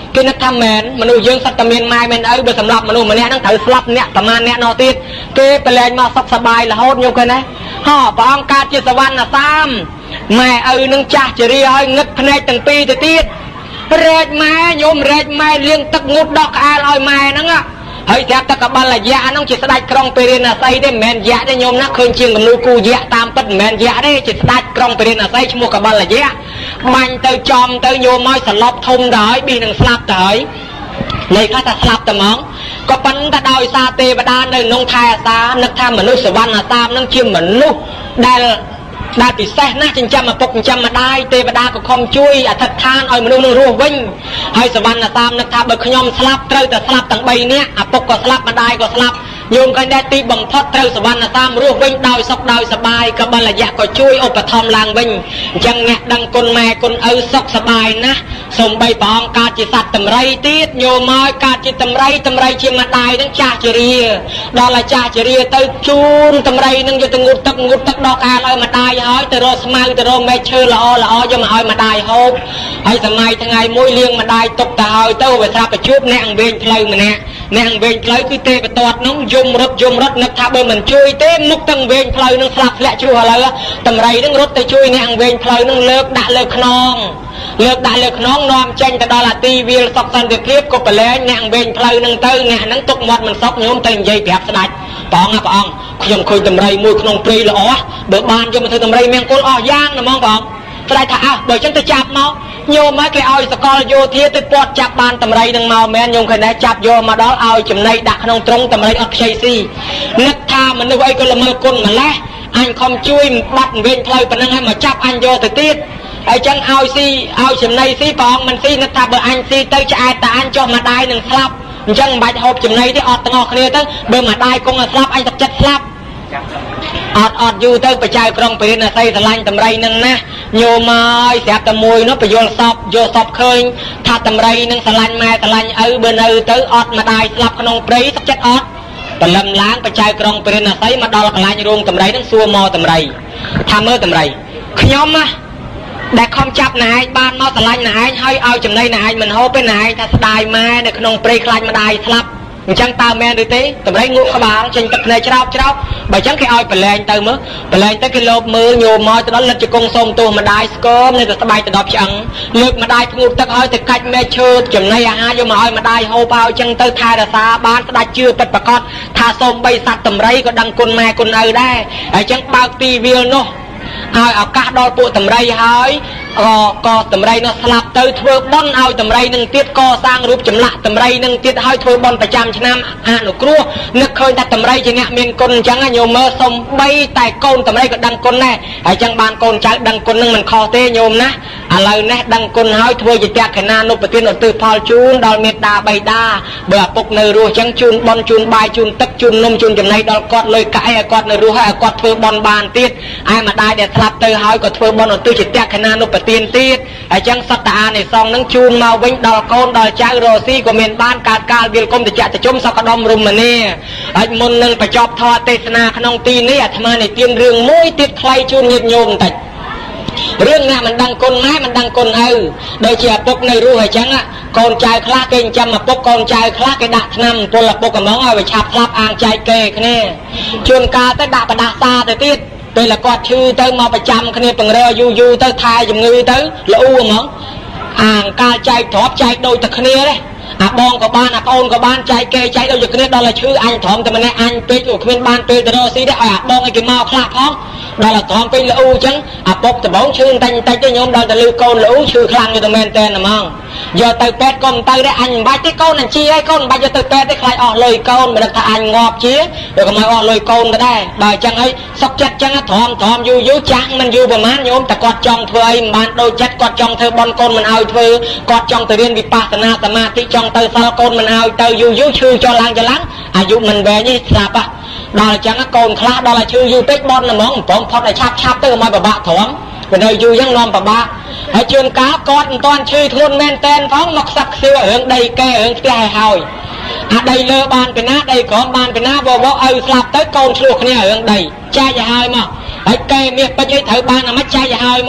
គេនឹកថាមែនមនុស្សយើងសត្វតែមានម៉ែមានឪបើសម្រាប់មនុស្សម្នាក់ហ្នឹងត្រូវស្លាប់អ្នកប្រមាណអ្នកនោះទៀតគេប្រឡែងមកសុខសប្បាយរហូតញោមឃើញទេហ៎ព្រះអង្គកើតជាសវណ្ណសាមម៉ែឪនឹងចាស់ជរាហើយងឹតភ្នែកទាំងពីរទៅទៀតរែកម៉ែញោមរែកម៉ែលៀងទឹកងូតដោះក្អែលឲ្យម៉ែហ្នឹងហើយស្រាប់តែកបលយៈហ្នឹងជាស្ដេចក្រុងពេរិណសីទេមិនមែនយៈទេញោមណាឃើញជាងគំនូគូយៈតាមពិតមិនមែនយៈទេជាស្ដេចក្រុងពេរិណសីឈ្មោះកបលយៈបាញ់ទៅចំទៅញោមមកសន្លប់ធំទៅហើយប៊ីនឹងស្លាប់ទៅហើយនៃខ្លះថាស្លាប់តែហ្មងក៏ប៉ុន្តែដោយសារទេវតានៅក្នុងថែអាសានឹកថាមនុស្សសវណ្ណសាមនឹងជាមនុស្សដែលដែលពិសេសណាស់ចិញ្ចឹមឪពុកចិញ្ចឹមម្ដាយទេវតាក៏ខំជួយអធិដ្ឋានឲ្យមនុស្សនឹងរស់វិញហើយសវណ្ណសាមនឹកថាបើខ្ញុំស្លាប់ត្រូវតែស្លាប់ទាំងបីនាក់ឪពុកក៏ស្លាប់ម្ដាយក៏ស្លាប់ញោមឃើញដែរទីបំផុតត្រូវសវណ្ណសាមរស់វិញដោយសុខដោយសប្បាយកបលយៈក៏ជួយឧបត្ថម្ភឡើងវិញអញ្ចឹងអ្នកដឹងគុណម៉ែគុណឪសុខសប្បាយណាស់សូម្បីព្រះអង្គកើតជាសត្វតម្រៃទៀតញោមមកកើតជាតម្រៃតម្រៃជាម្ដាយនឹងចាស់ជរាដល់តែចាស់ជរាទៅជូនតម្រៃនឹងយកទៅងូតទឹកងូតទឹកដល់កាលឲ្យម្ដាយហើយទៅរកស្មៅទៅរកមែកឈើល្អល្អយកមកឲ្យម្ដាយហូបហើយសម័យថ្ងៃមួយលៀងម្ដាយទុកទៅហើយទៅវាស្រាប់ទៅជួបអ្នកអង្វែងផ្លូវម្នាក់អ្នកអង្វែងផ្លូវគឺទេវតានោះយំរត់យំរត់នឹកថាបើមិនជួយទេមុខទាំងវែងផ្លូវនឹងស្លាប់ធ្លាក់ជ្រោះឥឡូវតម្រៃនឹងរត់ទៅជួយអ្នកអង្វែងផ្លូវនឹងលើកដាក់លើខ្នងលើកដាក់លើខ្នងនាំចេញទៅដល់អាទីវាលសុខសន្តិភាពក៏ប្រឡែងអ្នកអង្វែងផ្លូវនឹងទៅអ្នកហ្នឹងទុកមាត់មិនសុខញោមទៅនិយាយប្រាប់ស្ដេចព្រះអង្គព្រះអង្គខ្ញុំឃើញតម្រៃមួយក្នុងព្រៃល្អបើបានយកមកធ្វើតម្រៃមង្គលអស់យ៉ាងណាហ្មងព្រះអង្គស្ដេចថាអើបើចឹងទៅចាប់មកញោមមកគេឲ្យសកលយោធាទៅពាត់ចាប់បានតម្រៃនឹងមកមែនញោមឃើញដែរចាប់យកមកដល់ឲ្យចំណៃដាក់ក្នុងទ្រុងតម្រៃអត់ខ្ចីស៊ីនឹកថាមនុស្សអីក៏ល្មើគុណម្លេះអញខំជួយបាត់វិញផ្លូវប៉ុណ្ណឹងឲ្យមកចាប់អញយកទៅទៀតហើយចឹងឲ្យស៊ីឲ្យចំណៃស៊ីព្រះអង្គមិនស៊ីនឹកថាបើអញស៊ីទៅឆ្អែតតែអញចុះម្ដាយនឹងស្លាប់អញ្ចឹងមិនបាច់ហូបចំណៃទេអត់ទាំងអស់គ្នាទៅបើម្ដាយគង់តែស្លាប់អញទឹកចិត្តស្លាប់អត់អត់យូរទៅបច្ច័យក្រុងពេរិណសីស្រឡាញ់តម្រៃនឹងណាញោមមកស្រាប់តែមួយនោះបញ្យល់សពយកសពឃើញថាតម្រៃនឹងស្រឡាញ់ម៉ែស្រឡាញ់ឪបើនៅទៅអត់ម្ដាយស្លាប់ក្នុងព្រៃទឹកចិត្តអត់បលឹមឡើងបច្ច័យក្រុងពេរិណសីមកដល់កន្លែងរោងតម្រៃនឹងសួរមកតម្រៃថាមើលតម្រៃខ្ញុំណាដែលខំចាប់ណែឯងបានមកស្រឡាញ់ណែឯងហើយឲ្យចំណៃណែឯងមិនហូបទេណែឯងថាស្ដាយម៉ែនៅក្នុងព្រៃខ្លាចម្ដាយស្លាប់អញ្ចឹងតើមែនឬទេតម្រៃងក់ក្បាលចេញទឹកភ្នែកច្រោបច្រោបបើអញ្ចឹងគេឲ្យប្រឡែងទៅមើលប្រឡែងទៅគេលោបមើលញោមមកទៅដល់លិតជង្គង់សូមទោសម្ដាយស្គមនៅតែស្បែកទៅដល់ឆ្អឹងលើកម្ដាយផ្ងូតទឹកឲ្យទៅកាច់មែកឈើចំណីអាហារយកមកឲ្យម្ដាយហូបឲ្យអញ្ចឹងទៅថែរក្សាបានស្ដាច់ជឿពិតប្រាកដថាសូម្បីសត្វតម្រៃក៏ដឹងគុណម៉ែគុណឪដែរហើយអញ្ចឹងបើកទីវាលនោះឲ្យឱកាសដល់ពួកតម្រៃហើយក៏តម្រៃនោះស្លាប់ទៅធ្វើបុណ្យឲ្យតម្រៃនឹងទៀតកសាងរូបចម្លាក់តម្រៃនឹងទៀតឲ្យធ្វើបុណ្យប្រចាំឆ្នាំអនុគ្រោះនឹកឃើញថាតម្រៃជាអ្នកមានគុណអញ្ចឹងញោមមើលសំបីតែកូនតម្រៃក៏ដឹងគុណដែរហើយអញ្ចឹងបានកូនចៅដឹងគុណនឹងមិនខុសទេញោមណាឥឡូវនេះដឹងគុណហើយធ្វើជាតក្កណានុប្រទានឧទ្ទិសផលជូនដល់មេត្តាបិតាបើឪពុកនៅរស់អញ្ចឹងជូនបុណ្យជូនបាយជូនទឹកជូននំជូនចំណីដល់គាត់លុយកាក់ឲ្យគាត់នៅរស់ហើយឲ្យគាត់ធ្វើបុណ្យបានទៀតឯម្ដាយដែលស្លាប់ទៅហើយក៏ធ្វើបុណ្យឧទ្ទិសជាតក្កណានុប្រទានទៀតហើយចឹងសត្វតាអានិសងនឹងជូនមកវិញដល់កូនដល់ចៅរស់ស៊ីក៏មានបានកើតកាលវាលគុំតិចតិជុំសក្ដុំរមនីហើយមុននឹងបញ្ចប់ធម៌ទេសនាក្នុងទីនេះអាត្មានិទានរឿងមួយទៀតថ្លៃជូនញាតិញោមបន្តិចរឿងណាមិនដឹងគុណម៉ែមិនដឹងគុណឪដូចជាឪពុកនៅរស់អញ្ចឹងកូនចៅខ្លះគេចិញ្ចឹមឪពុកកូនចៅខ្លះគេដាក់ថ្នាំពលឪពុកកំងឲ្យវាឆាប់ស្លាប់អាងចែកគេគ្នាជួនកាលទៅដាក់បដាសាទៅទៀតពេលគាត់ឈឺទៅមកប្រចាំគ្នាបង្រើយូរយូរទៅថែជំងឺទៅល្អហ្មងអាងកាលចែកទ្រព្យចែកដូចតែគ្នាទេអាបងក៏បានអាប្អូនក៏បានចែកគេចែកដូចតែគ្នាដល់តែឈឺអញទ្រាំតែម្នាក់អញពេកក៏គ្មានបានពេលទៅរកស៊ីដែរឲ្យអាបងឲ្យគេមកខ្លះផងដល់តែទ្រាំពេកល្អអញ្ចឹងអាពុកដំបងឈឺតែតិចទៅញោមដល់តែលឺកូនល្អឈឺខ្លាំងទៅមែនតើហ្មងយកទៅពេទ្យក៏មិនទៅដែរអញមិនបាច់ទេកូនអញជាឲ្យកូនមិនបាច់យកទៅពេទ្យទេខ្លាចអស់លុយកូនមិនដឹងថាអញងាប់ជាវាក៏មកអស់លុយកូនទៅដែរបើអញ្ចឹងហើយសុកចិត្តអញ្ចឹងទ្រាំទ្រាំយូរយូរចាស់មិនយូរប្រហែលញោមតែគាត់ចង់ធ្វើអីមិនបានដូចចិត្តគាត់ចង់ធ្វើបន់កូនមិនឲ្យធ្វើគាត់ចង់ទៅរៀនវិបស្សនាសមាធិចង់ទៅសិលកូនមិនឲ្យទៅយូរយូរឈឺចុះឡើងចឡើងអាយុមិនវែងទេស្លាប់ហ่ะដល់អញ្ចឹងកូនខ្លះដល់តែឈឺយូរពេកបន់ហ្មងបំផុតឲ្យឆាប់ឆាប់ទៅកុំឲ្យពិបាកទ្រាំបើនៅយូរយ៉ាងនាំពិបាកហើយជួនកាលគាត់មិនទាន់ឈឺធ្ងន់មែនតែនផងមកខ្សឹបខ្សៀវរឿងដីកែរឿងផ្ទះឲ្យហើយអាដីលើបានពីណាដីក្រោមបានពីណាវវឪស្លាប់ទៅកូនឆ្លោះគ្នារឿងដីចែកឲ្យហើយមកហើយកែមាសពេជ្រអីត្រូវបានអាមិនចែកឲ្យហើយមក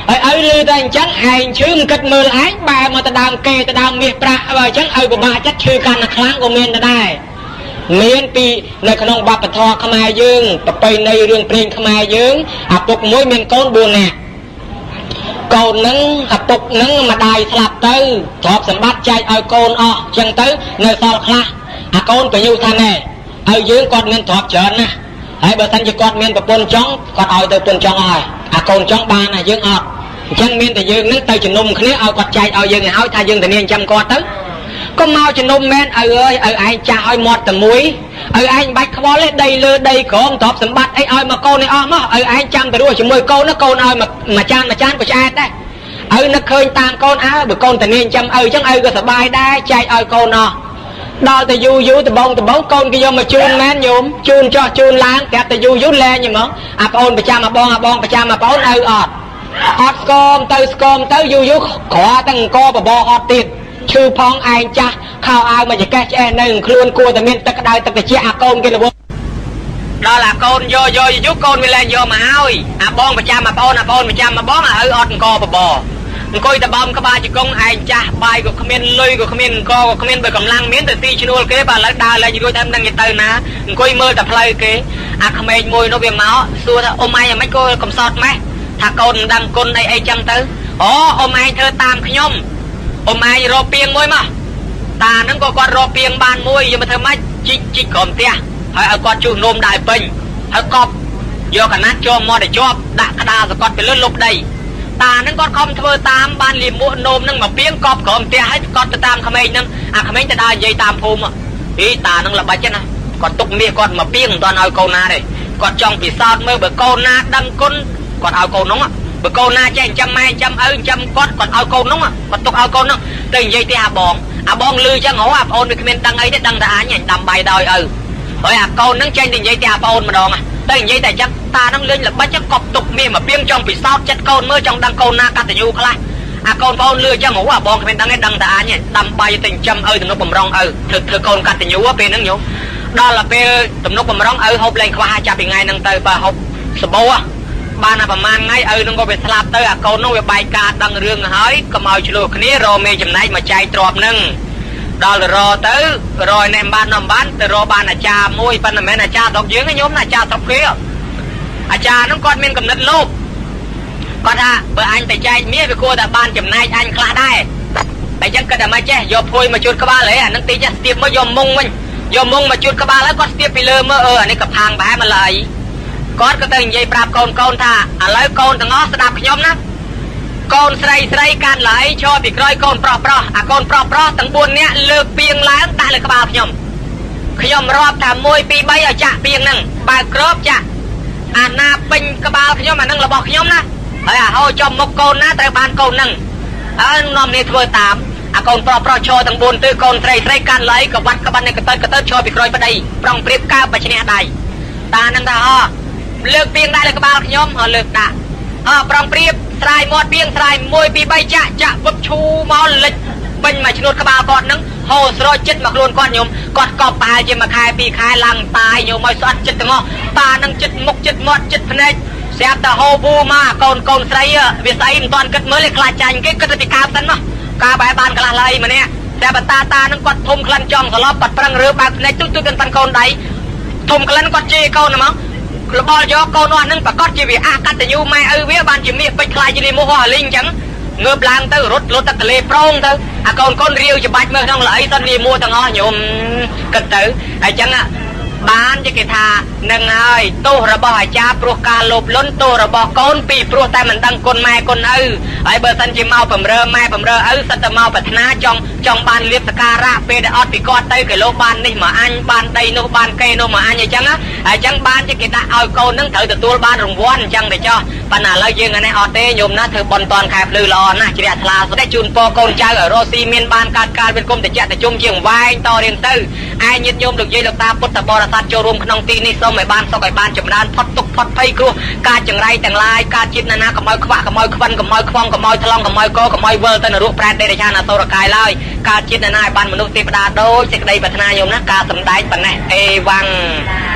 ហើយឲ្យលឺតែអញ្ចឹងឯងឈឺមិនគិតមើលឯងបែរមកទៅដើមគេទៅដើមមាសប្រាក់បើអញ្ចឹងឲ្យពិបាកចិត្តឈឺកាន់តែខ្លាំងក៏មានដែរមានពីនៅក្នុងវប្បធម៌ខ្មែរយើងប្រពៃណីរឿងព្រេងខ្មែរយើងឪពុកមួយមានកូនបួននាក់កូននឹងឪពុកនឹងម្ដាយស្លាប់ទៅទ្រព្យសម្បត្តិចែកឲ្យកូនអស់អញ្ចឹងទៅនៅសល់ខ្លះអាកូនបញ្ញូថាណែឲ្យយើងគាត់មានទ្រព្យច្រើនណាស់ហើយបើសិនជាគាត់មានប្រពន្ធចង់គាត់ឲ្យទៅប្រពន្ធចង់ឲ្យអាកូនចង់បានណាយើងអត់អញ្ចឹងមានតែយើងនឹងទៅជំនុំគ្នាឲ្យគាត់ចែកឲ្យយើងឲ្យថាយើងធានាចាំគាត់ទៅកុំមកជំនុំមែនឪអើយឪឯងចាស់ឲ្យមាត់តែមួយឪឯងបាច់ខ្វល់ទេដីលើដីក្រមទ្រព្យសម្បត្តិអីឲ្យមកកូននេះអស់មកឪឯងចាំទៅរស់ជាមួយកូនណាកូនឲ្យមួយចានមួយចានក៏ឆ្អែតដែរឪនឹកឃើញតាមកូនអើបើកូនធានាចាំឪអញ្ចឹងឪក៏សប្បាយដែរចែកឲ្យកូនអស់ដល់ទៅយូរយូរដបងដបងកូនគេយកមកជូនមែនញោមជូនចោះជូនឡើងប្រាប់ទៅយូរយូរលែងហ្មងអាប្អូនប្រចាំអាបងអាបងប្រចាំអាប្អូនឪអត់អត់ស្គមទៅស្គមទៅយូរយូរក្រតែអង្គបបអត់ទៀតឈឺផងឯងចាស់ខោអាវមកចកេះឆ្អេះនៅខ្លួនគួរតែមានទឹកក្តៅទឹកត្រជាក់អាកូនគេរវល់ដល់អាកូនយកយកយូរកូនវាលែងយកមកហើយអាបងប្រចាំអាប្អូនអាប្អូនប្រចាំអាបងអាឪអត់អង្គបបអង្គុយតបំក្បាលជង្គង់ឯងចាស់បាយក៏គ្មានលុយក៏គ្មានអង្គក៏គ្មានបើកម្លាំងមានទៅទីឈ្នួលគេបើឥឡូវដើរលេងរួចតែមិនដឹងទៅណាអង្គុយមើលតែផ្លូវគេអាក្មេងមួយនោះវាមកសួរថាអ៊ំឯងអាម៉េចក៏កំសត់ម៉េះថាកូនមិនដឹងគុណអីអីចឹងទៅអូអ៊ំឯងធ្វើតាមខ្ញុំអ៊ំឯងរកពីងមួយមកតាហ្នឹងក៏គាត់រកពីងបានមួយយកមកធ្វើម៉េចជីកជីកក្រោមផ្ទះហើយឲ្យគាត់ជុះនោមដែរពេញហើយកប់យកកណាត់ជាប់មកទៅជាប់ដាក់ក្តារសកត់ទៅលើលុបដីតាហ្នឹងគាត់ខំធ្វើតាមបានលៀមមួកនោមហ្នឹងមកពីងកប់ក្រោមផ្ទះហើយគាត់ទៅតាមក្មេងហ្នឹងអាក្មេងទៅដើរនិយាយតាមភូមិអីតាហ្នឹងល្បិចណាគាត់ទុកមាសគាត់មកពីងមិនទាន់ឲ្យកូនណាទេគាត់ចង់ពិសោធន៍មើលបើកូនណាដឹងគុណគាត់ឲ្យកូនហ្នឹងបើកូនណាចេះចាំម៉ែចាំឪចាំគាត់គាត់ឲ្យកូនហ្នឹងគាត់ទុកឲ្យកូនហ្នឹងទៅនិយាយទៅអាបងអាបងលឺចឹងហ៎អាប្អូនវាគ្មានដឹងអីទេដឹងតែអញដាំបាយដោយឪហើយអាកូនហ្នឹងចេញទៅនិយាយទៅអាប្អូនម្ដងទៅនិយាយតែចឹងតាហ្នឹងលេងល្បិចចឹងកប់ទុកមាសមកពីងចង់ពិសោធន៍ចិត្តកូនមើលចង់ដឹងកូនណាកតញ្ញូខ្លះអាកូនប្អូនលឺចឹងហ៎អាបងគ្មានដឹងទេដឹងតែអញដាំបាយទៅចិញ្ចឹមឪទំនុកបំរុងឪធ្វើធ្វើកូនកតញ្ញូពេលហ្នឹងញោមដល់ពេលទំនុកបំរុងឪហូបលេងខ្វះចាប់ពីថ្ងៃហ្នឹងទៅបើហូបសបោបានតែប្រហែលថ្ងៃឪនឹងក៏វាស្លាប់ទៅអាកូននោះវាបែកការដឹងរឿងហើយកុំឲ្យឆ្លោះគ្នារមេចំណែកមកចែកទ្រព្យនឹងដល់ទៅរទៅរយណែបាននំបានទៅរបានអាចារ្យមួយប៉ុន្តែមិនមែនអាចារ្យស្រុកយើងទេញោមណាអាចារ្យស្រុកគេអាចារ្យហ្នឹងគាត់មានកំណត់លោភគាត់ថាបើអញទៅចែកមាសវាគួរតែបានចំណែកអញខ្លះដែរតែចឹងគាត់តែមកចេះយកភួយមកជូតក្បាលហ៎អានឹងទីចេះស្ទាបមកយកមុងវិញយកមុងមកជូតក្បាលហើយគាត់ស្ទាបពីលើមើលអឺអានេះកផាងប្រហែលមកឡើយគាត់ក៏ទៅនិយាយប្រាប់កូនកូនថាឥឡូវកូនទាំងអស់ស្ដាប់ខ្ញុំណាកូនស្រីស្រីកាន់ឡើយឈរពីក្រោយកូនប្រុសប្រុសអាកូនប្រុសប្រុសទាំងបួននាក់លើកពីងឡើងដាក់លើក្បាលខ្ញុំខ្ញុំរាប់ថាមួយពីរបីឲ្យចាក់ពីងហ្នឹងបើក្របចាក់អាណាពេញក្បាលខ្ញុំអាហ្នឹងរបស់ខ្ញុំណាហើយអាហោចំមុខកូនណាត្រូវបានកូនហ្នឹងហើយនាំគ្នាធ្វើតាមអាកូនប្រុសប្រុសឈរទាំងបួនទិសកូនស្រីស្រីកាន់ឡើយក៏បាត់ក្បាត់នេះកទៅកទៅឈរពីក្រោយប្តីប្រងព្រៀបកើបបឈ្នះដៃតាហ្នឹងថាហោលើកពីងដាក់លើក្បាលខ្ញុំហើយលើកដាក់អើប្រងព្រៀបស្រាយមាត់ពីងស្រាយមួយពីរបីចាក់ចាក់ពឹបឈូមកលិចពេញមកឈ្នួតក្បាលគាត់ហ្នឹងហូរស្រោចចិត្តមកខ្លួនគាត់ញោមគាត់កប់ប្រហែលជាមួយខែពីរខែឡើងតាយញោមឲ្យស្អត់ចិត្តទាំងអស់តាហ្នឹងចិត្តមុខចិត្តមាត់ចិត្តភ្នែកស្រាប់តែហូរវូមកកូនកូនស្រីវាស្អីមិនទាន់គិតមើលទេខ្លាចចាញ់គេគិតទៅពីកើបសិនមកកើបែរបានកន្លះឡៃម្នាក់តែបតាតាហ្នឹងគាត់ធំក្លិនចង់សឡប់គាត់ប្រឹងរើបើកភ្នែកទុយទុយកាន់តាន់កូនដៃធំក្លិនគាត់ជេរកូនហ្មងក្របល់យកកូននោះហ្នឹងប្រកាសជាវាអាកតញ្ញូម៉ែឪវាបានជាមាសពេជ្រខ្លាយជាលីមោះហោះលីងអញ្ចឹងងើបឡើងទៅរត់រត់ទឹកទលេប្រងទៅអាកូនកូនរាវច្បាច់មើលក្នុងល្អីសិនលីមោះទាំងអស់ញោមគិតទៅហើយអញ្ចឹងបានជាគេថានឹងហើយទោសរបស់អាចារ្យព្រោះការលោភលន់ទោសរបស់កូនពីព្រោះតែមិនដឹងគុណម៉ែគុណឪហើយបើសិនជាមកបំរើម៉ែបំរើឪសិតតែមកប្រាថ្នាចង់ចង់បានលៀបសការៈពេលដែលអត់ពីគាត់ទៅគេលោកបាននេះមកអញបានដីនោះបានគេនោះមកអញអញ្ចឹងហើយអញ្ចឹងបានជាគេដាក់ឲ្យកូននឹងត្រូវទទួលបានរង្វាន់អញ្ចឹងទៅចោះប៉ុន្តែឥឡូវយើងនេះអត់ទេញោមណាធ្វើបន់តនខែភ្លឺល្អណាស់ជ្រះថ្លាសុទ្ធតែជូនពរកូនចៅឲ្យរស់ស៊ីមានបានកើតកាលមានគុំតិចតិជុំជាងវែងតរៀងទៅឯញាតិញោមលោកយាយលោកតាពុទ្ធបរិស័ទចូលរួមក្នុងទីនេះសូមឲ្យបានសុខឲ្យបានចម្រើនផុតទុក្ខផុតភ័យគ្រោះការចង្រៃទាំងឡាយការជាតិណានាកុំឲ្យខ្វះកុំឲ្យខ្វិនកុំឲ្យខ្វងកុំឲ្យថ្លង់កុំឲ្យកកុំឲ្យវិលទៅនរកប្រែតដេរឆានអសូរកាយឡើយការជាតិណានាឲ្យបានមនុស្សទេវតាដូចសេចក្តីប្រាថ្នាញោមណាការសំដែងប៉ុណ្ណេះអេវ៉ាំង